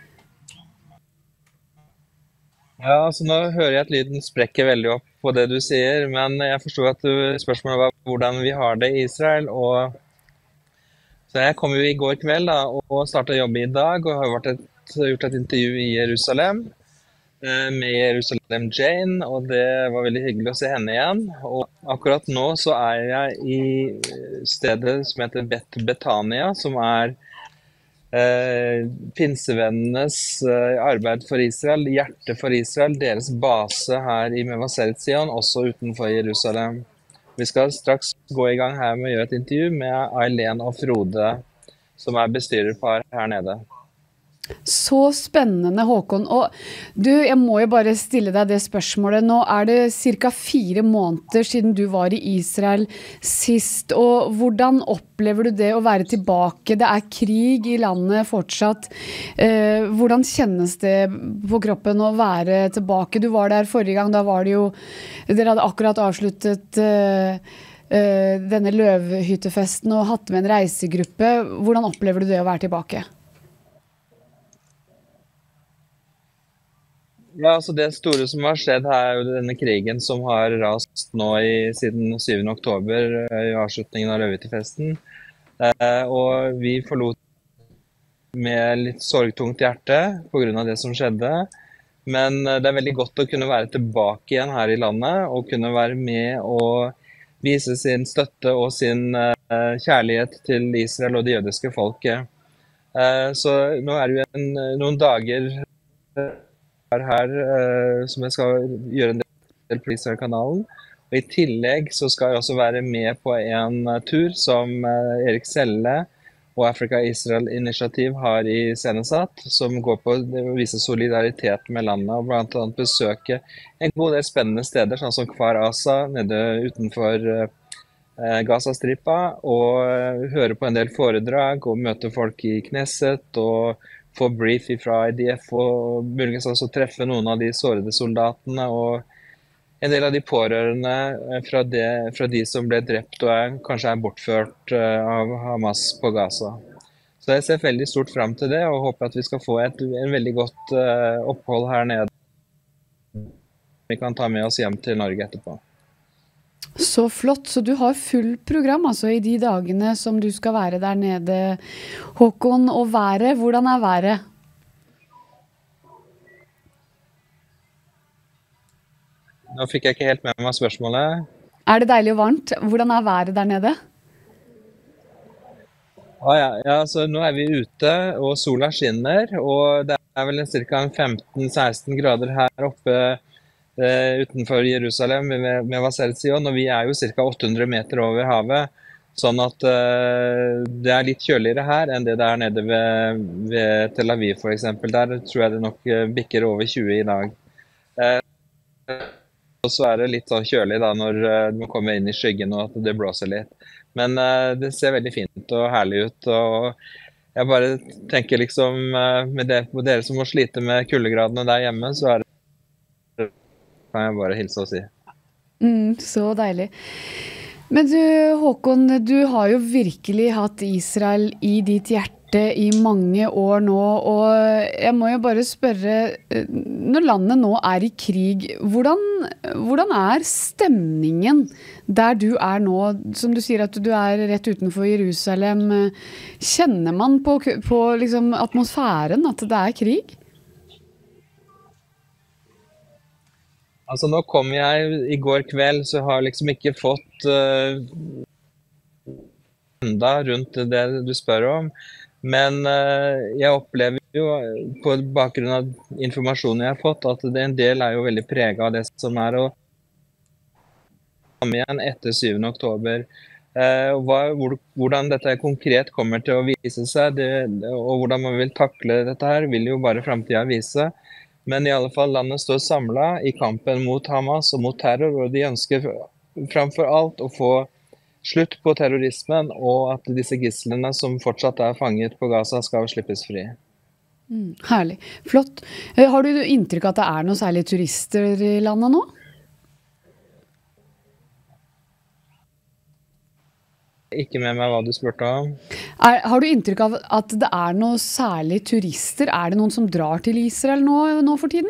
Ja, altså nå hører jeg at lyden sprekker veldig opp på det du sier, men jeg forstår at du, spørsmålet var hvordan vi har det i Israel, og så jeg kom jo i går kveld da, og startet å jobbe i dag, og har vært et, gjort et intervju i Jerusalem eh, med Jerusalem Jane, og det var veldig hyggelig å se henne igjen. Og akkurat nå så er jeg i stedet som heter Bet Betania, som er eh, pinsevennenes eh, arbeid for Israel, hjerte for Israel, deres base her i Mevaseret Zion, også utenfor Jerusalem. Vi skal straks gå i gang her med å gjøre et intervju med Eileen og Frode, som er bestyrerpar her nede. Så spennende, Håkon. Og du, jeg må jo bare stille deg det spørsmålet. Nå er det cirka fire måneder siden du var i Israel sist, og hvordan opplever du det å være tilbake? Det er krig i landet fortsatt. Eh, hvordan kjennes det på kroppen å være tilbake? Du var der forrige gang, da var det jo, dere hadde akkurat avsluttet eh, eh, denne løvhyttefesten og hatt med en reisegruppe. Hvordan opplever du det å være tilbake? Ja, altså Det store som har skjedd her er jo denne krigen som har rast nå i, siden syvende oktober i avslutningen av Løvhyttefesten. Eh, og vi forlot med litt sorgtungt hjerte på grunn av det som skjedde. Men det er veldig godt å kunne være tilbake igjen her i landet og kunne være med og vise sin støtte og sin eh, kjærlighet til Israel og det jødiske folket. Eh, så nå er det jo en, noen dager her uh, som jeg skal gjøre en del på Israel-kanalen. Og i tillegg så skal jeg også være med på en uh, tur som uh, Erik Selle og Africa Israel Initiative har iscenesatt, som går på å vise solidaritet med landet og blant annet besøke en god del spennende steder, sånn som Kfar Asa nede utenfor uh, Gaza-stripa, og uh, høre på en del foredrag og møte folk i Knesset og få brief fra I D F og muligens også treffe noen av de sårede soldatene og en del av de pårørende fra, det, fra de som ble drept og er, kanskje er bortført av Hamas på Gaza. Så jeg ser veldig stort frem til det og håper at vi skal få et en veldig godt uh, opphold her nede. Vi kan ta med oss hjem til Norge etterpå. Så flott, så du har full program altså i de dagene som du skal være der nede, Håkon. Og været, hvordan er været? Nå fikk jeg ikke helt med meg spørsmålet. Er det deilig og varmt? Hvordan er været der nede? Ah, ja, ja, så nå er vi ute og sola skinner, og det er vel ca. femten seksten grader her oppe Uh, utenfor Jerusalem med Mevaseret Zion, og vi er jo ca. åtte hundre meter over havet, sånn at uh, det er litt kjøligere her enn det det er nede ved, ved Tel Aviv for eksempel. Der tror jeg det nok uh, bikker over tjue i dag. Uh, og så er det litt sånn kjølig da når uh, man kommer inn i skyggen og at det blåser litt. Men uh, det ser veldig fint og herlig ut, og jeg bare tenker liksom uh, med dere, med dere som må slite med kuldegradene der hjemme, så er det kan jeg bare hilse og si. Mm, så deilig. Men du, Håkon, du har jo virkelig hatt Israel i ditt hjerte i mange år nå, og jeg må jo bare spørre, når landet nå er i krig, hvordan, hvordan er stemningen der du er nå? Som du sier at du er rett utenfor Jerusalem, kjenner man på, på liksom atmosfæren at det er krig? Altså nå kom jeg i går kveld, så har jeg liksom ikke fått uh, enda rundt det du spør om. Men uh, jeg opplever jo på bakgrunn av informasjonen jeg har fått, at det en del er jo veldig preget av det som er å komme igjen etter syvende oktober. Uh, hva, hvor, hvordan dette konkret kommer til å vise seg, det, og hvordan man vil takle dette her, vil jo bare fremtiden vise. Men i alle fall landet står samlet i kampen mot Hamas og mot terror, og de ønsker framfor alt å få slutt på terrorismen, og at disse gislene som fortsatt er fanget på Gaza skal slippes fri. Mm, herlig. Flott. Eh, Har du inntrykk av at det er noe særlig turister i landet nå? Ikke med meg hva du spurte om. Er, har du inntrykk av at det er noe særlig turister? Er det noen som drar til Israel nå, nå for tiden?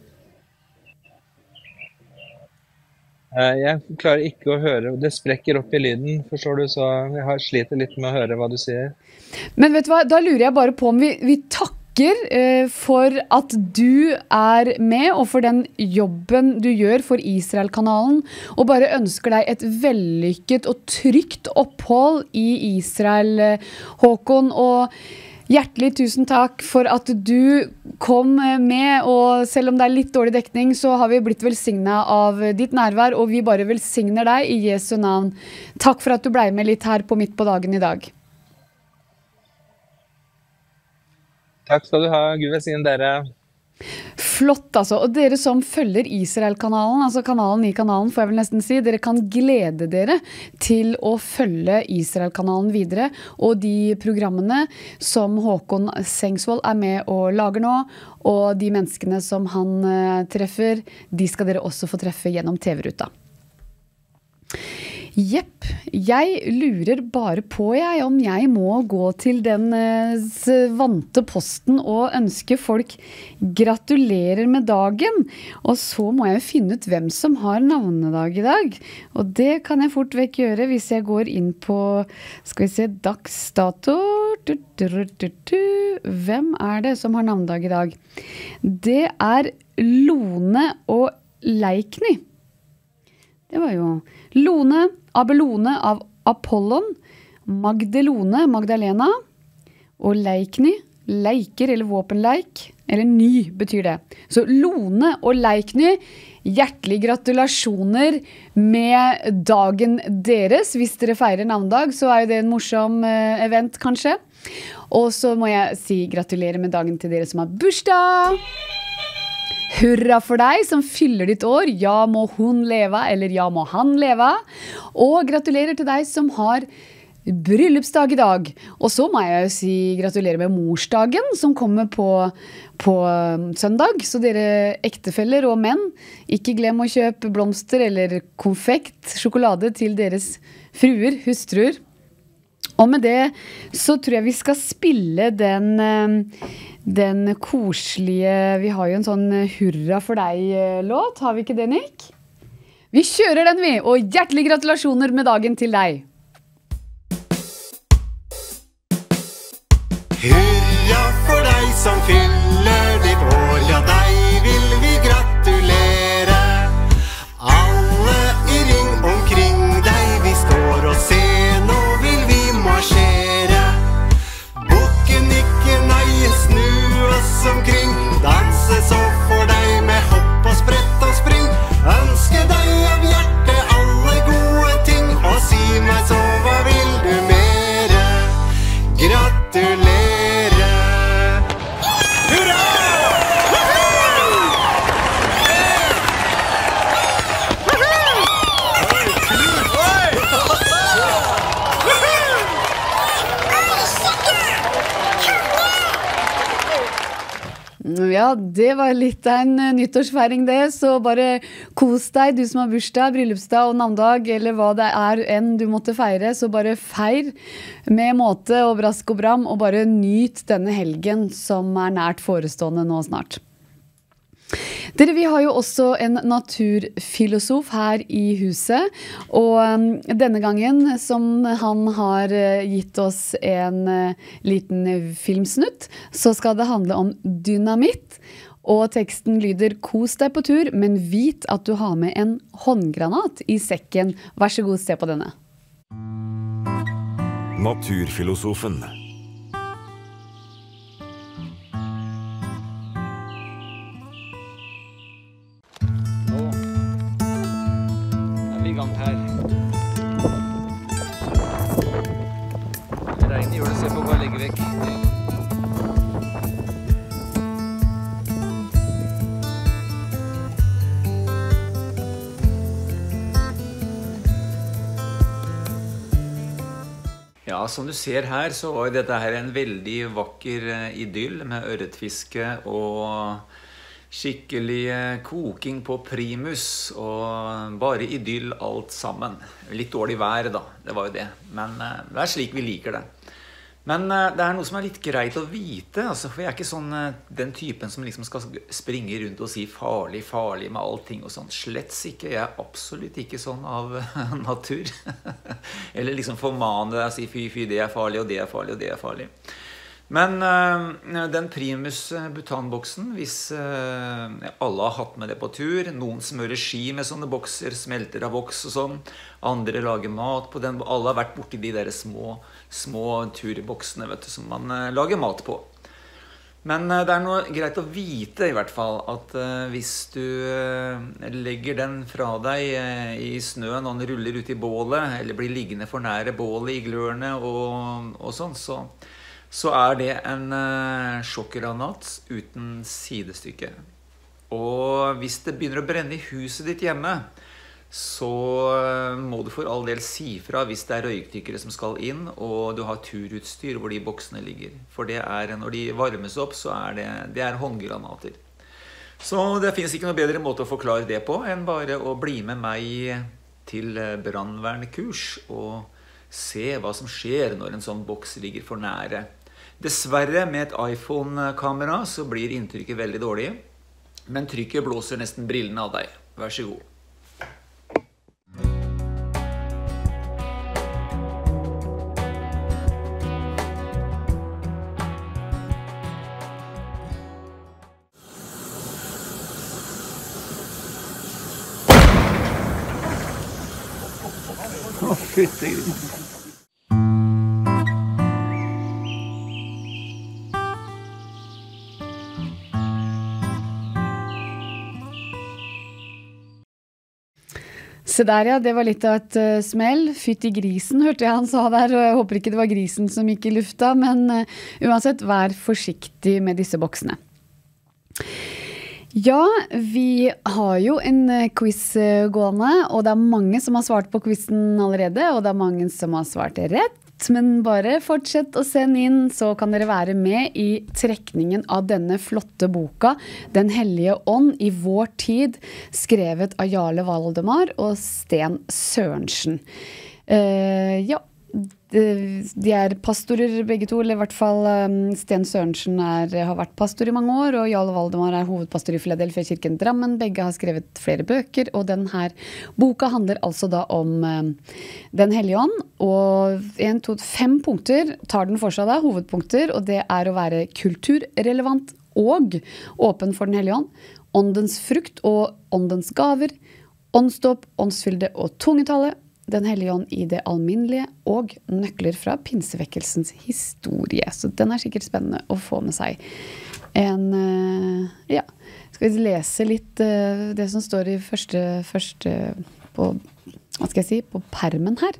Eh, Jeg klarer ikke å høre, det sprekker opp i lyden, forstår du, så jeg har sliter litt med å høre hva du sier. Men vet du hva, da lurer jeg bare på om vi, vi takker eh, for at du er med, og for den jobben du gjør for Israel-kanalen, og bare ønsker deg et vellykket og trygt opphold i Israel, eh, Håkon, og hjertelig tusen takk for at du kom med, og selv om det er litt dårlig dekning, så har vi blitt velsignet av ditt nærvær, og vi bare velsigner deg i Jesu navn. Takk for at du ble med litt her på Midt på dagen i dag. Takk skal du ha, Gud velsigne dere. Flott, altså. Og dere som følger Israel-kanalen, altså kanalen i kanalen, får jeg vel nesten si, dere kan glede dere til å følge Israel-kanalen videre, og de programmene som Håkon Sengsvold er med og lager nå, og de menneskene som han uh, treffer, de skal dere også få treffe gjennom T V-ruta. Jepp, jeg lurer bare på jeg, om jeg må gå til den eh, vante posten og ønske folk gratulerer med dagen. Og så må jeg finne ut hvem som har navnedag i dag. Og det kan jeg fort vekk gjøre hvis jeg går inn på, skal vi se, dagsdato. Du, du, du, du. Hvem er det som har navnedag i dag? Det er Lone og Leikny. Det var jo Lone, Abelone av Apollon, Magdelone, Magdalena, og Leikny, leiker eller våpenleik, eller ny betyr det. Så Lone og Leikny, hjertelig gratulasjoner med dagen deres. Hvis dere feirer navnedag, så er jo det en morsom eh, event kanskje. Og så må jeg si gratulerer med dagen til dere som har bursdag. Hurra for deg som fyller ditt år. Ja, må hun leve, eller ja, må han leve. Og gratulerer til deg som har bryllupsdag i dag. Og så må jeg jo si gratulerer med morsdagen, som kommer på, på søndag. Så dere ektefeller og menn, ikke glem å kjøpe blomster eller konfekt, sjokolade til deres fruer, hustruer. Og med det så tror jeg vi skal spille den... Den koselige, vi har jo en sånn hurra for deg-låt, har vi ikke det, Nick? Vi kjører den vi, og hjertelig gratulasjoner med dagen til deg. Hurra for deg som fyller ditt år, ja deg vil vi gratulere. Alle i ring omkring deg, vi står og ser, nå vil vi marsjere. Bukken ikke nøye, snu oss omkring, danse så for deg med hopp og sprett og spring. Ønske deg av hjertet alle gode ting, og si meg så hva vil du mere? Gratulere! Hurra! Ja, det var litt av en nyttårsfeiring det, så bare kos deg, du som har bursdag, bryllupsdag og navndag, eller hva det er enn du måtte feire, så bare feir med måte og brask og bram, og bare nyt denne helgen som er nært forestående nå snart. Dere, vi har jo også en naturfilosof her i huset, og um, denne gangen som han har uh, gitt oss en uh, liten filmsnutt, så skal det handle om dynamitt, og teksten lyder: kos deg på tur, men vit at du har med en håndgranat i sekken. Vær så god, se på denne. Naturfilosofen. I gang her. Regnet gjør det, se på hva jeg legger vekk. Ja, som du ser her, så var dette her en veldig vakker idyll med ørretfiske og skikkelig koking på primus, og bare idyll alt sammen. Litt dårlig vær da, det var jo det. Men det er slik vi liker det. Men det er noe som er litt greit å vite, altså, for jeg er ikke sånn den typen som liksom skal springe rundt og si farlig, farlig med allting og sånn. Slett ikke, jeg er absolutt ikke sånn av natur. Eller liksom formane deg og si fy, fy, det er farlig, og det er farlig, og det er farlig. Men uh, den primus butanboksen, hvis uh, alle har hatt med det på tur, noen smører ski med sånne bokser, smelter av voks og sånn, andre lager mat på den, alle har vært borti de der små, små turboksene, vet du, som man uh, lager mat på. Men uh, det er noe greit å vite i hvert fall, at uh, hvis du uh, legger den fra deg uh, i snøen og den ruller ut i bålet, eller blir liggende for nære bålet i glørne og, og sånn, så så er det en uh, sjokkgranat uten sidestykke. Og hvis det begynner å brenne i huset ditt hjemme, så uh, må du for all del si fra hvis det er røykdykkere som skal inn, og du har turutstyr hvor de boksene ligger. For det er, når de varmes opp, så er det, det er håndgranater. Så det finnes ikke noe bedre måte å forklare det på enn bare å bli med meg til brannvernkurs og se hva som skjer når en sånn boks ligger for nære. Dessverre med et iPhone-kamera så blir inntrykket veldig dårlig, men trykket blåser nesten brillene av deg. Vær så god. Å, fytti grunn. Se der, ja, det var litt av et uh, smell. Fytt i grisen, hørte jeg han sa der, og jeg håper ikke det var grisen som gikk i lufta, men uh, uansett, vær forsiktig med disse boksene. Ja, vi har jo en uh, quiz uh, gående, og det er mange som har svart på quizen allerede, og det er mange som har svart rett. Men bare fortsett å sende inn, så kan dere være med i trekningen av denne flotte boka, Den hellige ånd i vår tid, skrevet av Jarle Valdemar og Sten Sørensen. Uh, ja, de, de er pastorer begge to, eller i hvert fall um, Sten Sørensen er, har vært pastor i mange år, og Jarle Valdemar er hovedpastor i Philadelphia kirken Drammen. Begge har skrevet flere bøker, og denne boka handler altså da om um, Den hellige ånd, og en, to, fem punkter tar den for seg da, hovedpunkter, og det er å være kulturrelevant og åpen for Den hellige ånd, åndens frukt og åndens gaver, åndsdåp, åndsfylde og tungetale, Den hellige ånd i det alminnelige og nøkler fra pinsevekkelsens historie. Så den er sikkert spennende å få med seg. En, ja, skal vi lese litt det som står i første, første på, hva skal jeg si, på permen her.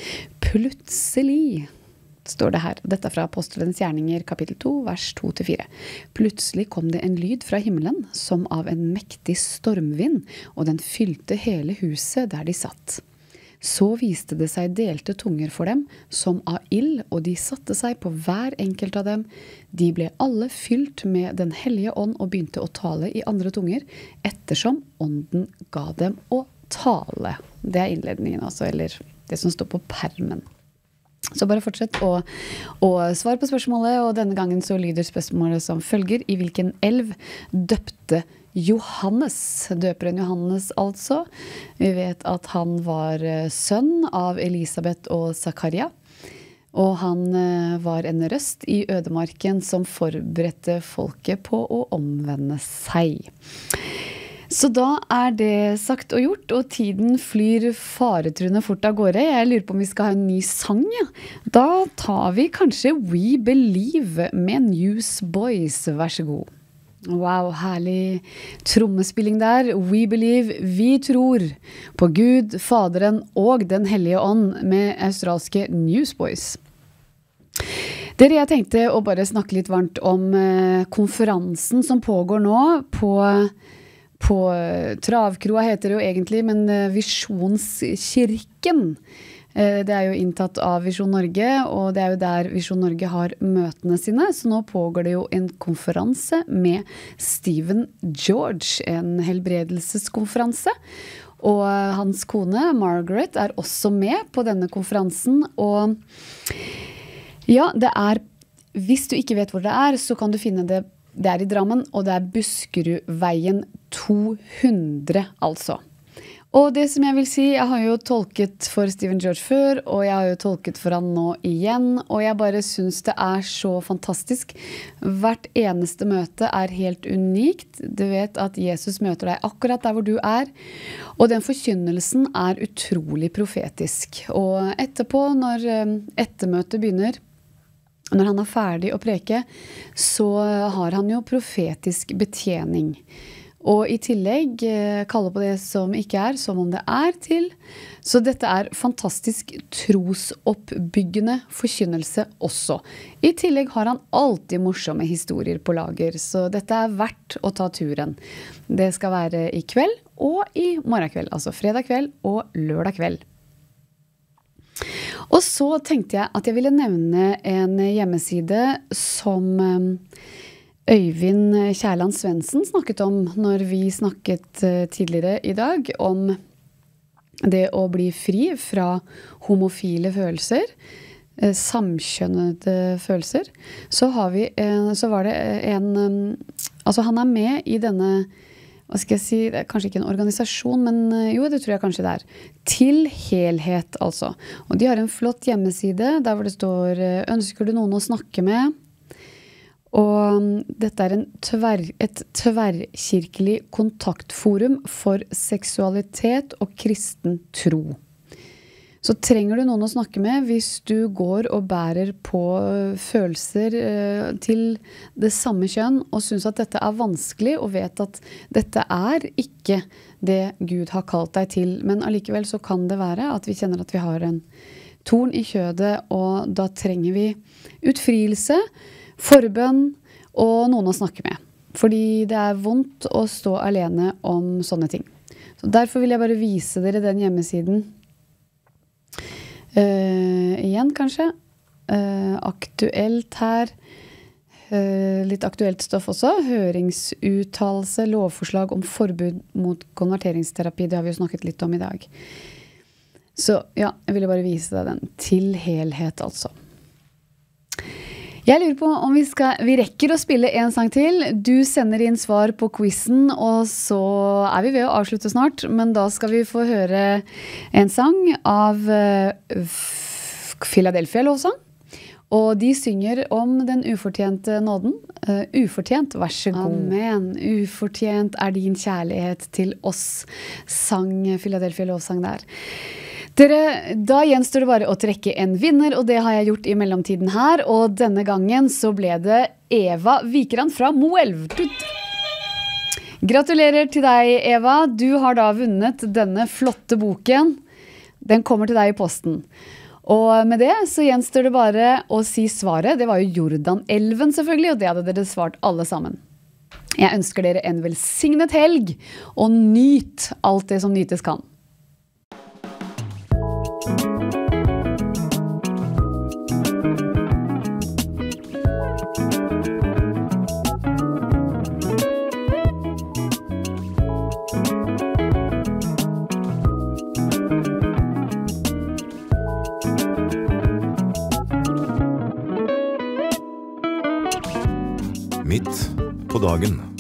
Plutselig står det her. Dette er fra Apostelens gjerninger, kapittel to, vers to til fire. Plutselig kom det en lyd fra himmelen, som av en mektig stormvind, og den fylte hele huset der de satt. Så viste det seg delte tunger for dem, som av ild, og de satte seg på hver enkelt av dem. De ble alle fylt med den hellige ånd og begynte å tale i andre tunger, ettersom ånden ga dem å tale. Det er innledningen altså, eller det som står på permen. Så bare fortsett å, å svare på spørsmålet, og denne gangen så lyder spørsmålet som følger: i hvilken elv døpte Johannes, døperen Johannes altså? Vi vet at han var sønn av Elisabeth og Zakaria, og han var en røst i ødemarken som forberedte folket på å omvende seg. Så da er det sagt og gjort, og tiden flyr faretruende fort av gårde. Jeg lurer på om vi skal ha en ny sang, ja. Da tar vi kanskje We Believe med Newsboys, vær så god. Wow, herlig trommespilling der. We Believe, vi tror på Gud, Faderen og Den hellige ånd med australske Newsboys. Dere, jeg tenkte å bare snakke litt varmt om eh, konferansen som pågår nå på På Travkroa heter det jo egentlig, men Visjonskirken Det er jo inntatt av Visjon Norge, og det er jo der Visjon Norge har møtene sine. Så nå pågår det jo en konferanse med Stephen George, en helbredelseskonferanse. Og hans kone, Margaret, er også med på denne konferansen. Og ja, det er, hvis du ikke vet hvor det er, så kan du finne det. Det er i Drammen, og det er Buskerudveien to hundre, altså. Og det som jeg vil si, jeg har jo tolket for Stephen George før, og jeg har jo tolket for han nå igjen, og jeg bare synes det er så fantastisk. Hvert eneste møte er helt unikt. Du vet at Jesus møter deg akkurat der hvor du er, og den forkynnelsen er utrolig profetisk. Og etterpå, når ettermøtet begynner, når han er ferdig å preke, så har han jo profetisk betjening. Og i tillegg kalle på det som ikke er, som om det er til. Så dette er fantastisk trosoppbyggende forkynnelse også. I tillegg har han alltid morsomme historier på lager, så dette er verdt å ta turen. Det skal være i kveld og i morgen kveld, altså fredag kveld og lørdag kveld. Og så tenkte jeg at jeg ville nevne en hjemmeside som Øyvind Kjærland Svendsen snakket om når vi snakket tidligere i dag om det å bli fri fra homofile følelser, samkjønnede følelser. Så, har vi, så var det en, altså han er med i denne, hva skal jeg si, det er kanskje ikke en organisasjon, men jo, det tror jeg kanskje det er. Til helhet, altså. Og de har en flott hjemmeside der hvor det står, ønsker du noen å snakke med? Og dette er en tver, et tverrkirkelig kontaktforum for seksualitet og kristen tro. Så trenger du noen å snakke med hvis du går og bærer på følelser eh, til det samme kjønn og synes at dette er vanskelig og vet at dette er ikke det Gud har kalt deg til. Men allikevel så kan det være at vi kjenner at vi har en torn i kjødet, og da trenger vi utfrielse, forbønn og noen å snakke med. Fordi det er vondt å stå alene om sånne ting. Så derfor vil jeg bare vise dere den hjemmesiden. Uh, igjen kanskje. Uh, aktuelt her. Uh, litt aktuelt stoff også. Høringsuttalelse, lovforslag om forbud mot konverteringsterapi. Det har vi jo snakket litt om i dag. Så ja, jeg ville bare vise deg den. Til helhet altså. Jeg lurer på om vi, skal, vi rekker å spille en sang til. Du sender inn svar på quizen, og så er vi ved å avslutte snart. Men da skal vi få høre en sang av uh, Philadelphia lovsang. Og de synger om den ufortjente nåden. Uh, ufortjent, vær så god. Amen. Ufortjent er din kjærlighet til oss, sang Philadelphia lovsang der. Dere, da gjenstår det bare å trekke en vinner, og det har jeg gjort i mellomtiden her, og denne gangen så ble det Eva Vikerand fra Moelv. Gratulerer til deg, Eva. Du har da vunnet denne flotte boken. Den kommer til deg i posten. Og med det så gjenstår det bare å si svaret. Det var jo Jordanelven selvfølgelig, og det hadde dere svart alle sammen. Jeg ønsker dere en velsignet helg, og nyt alt det som nytes kan. Midt på dagen.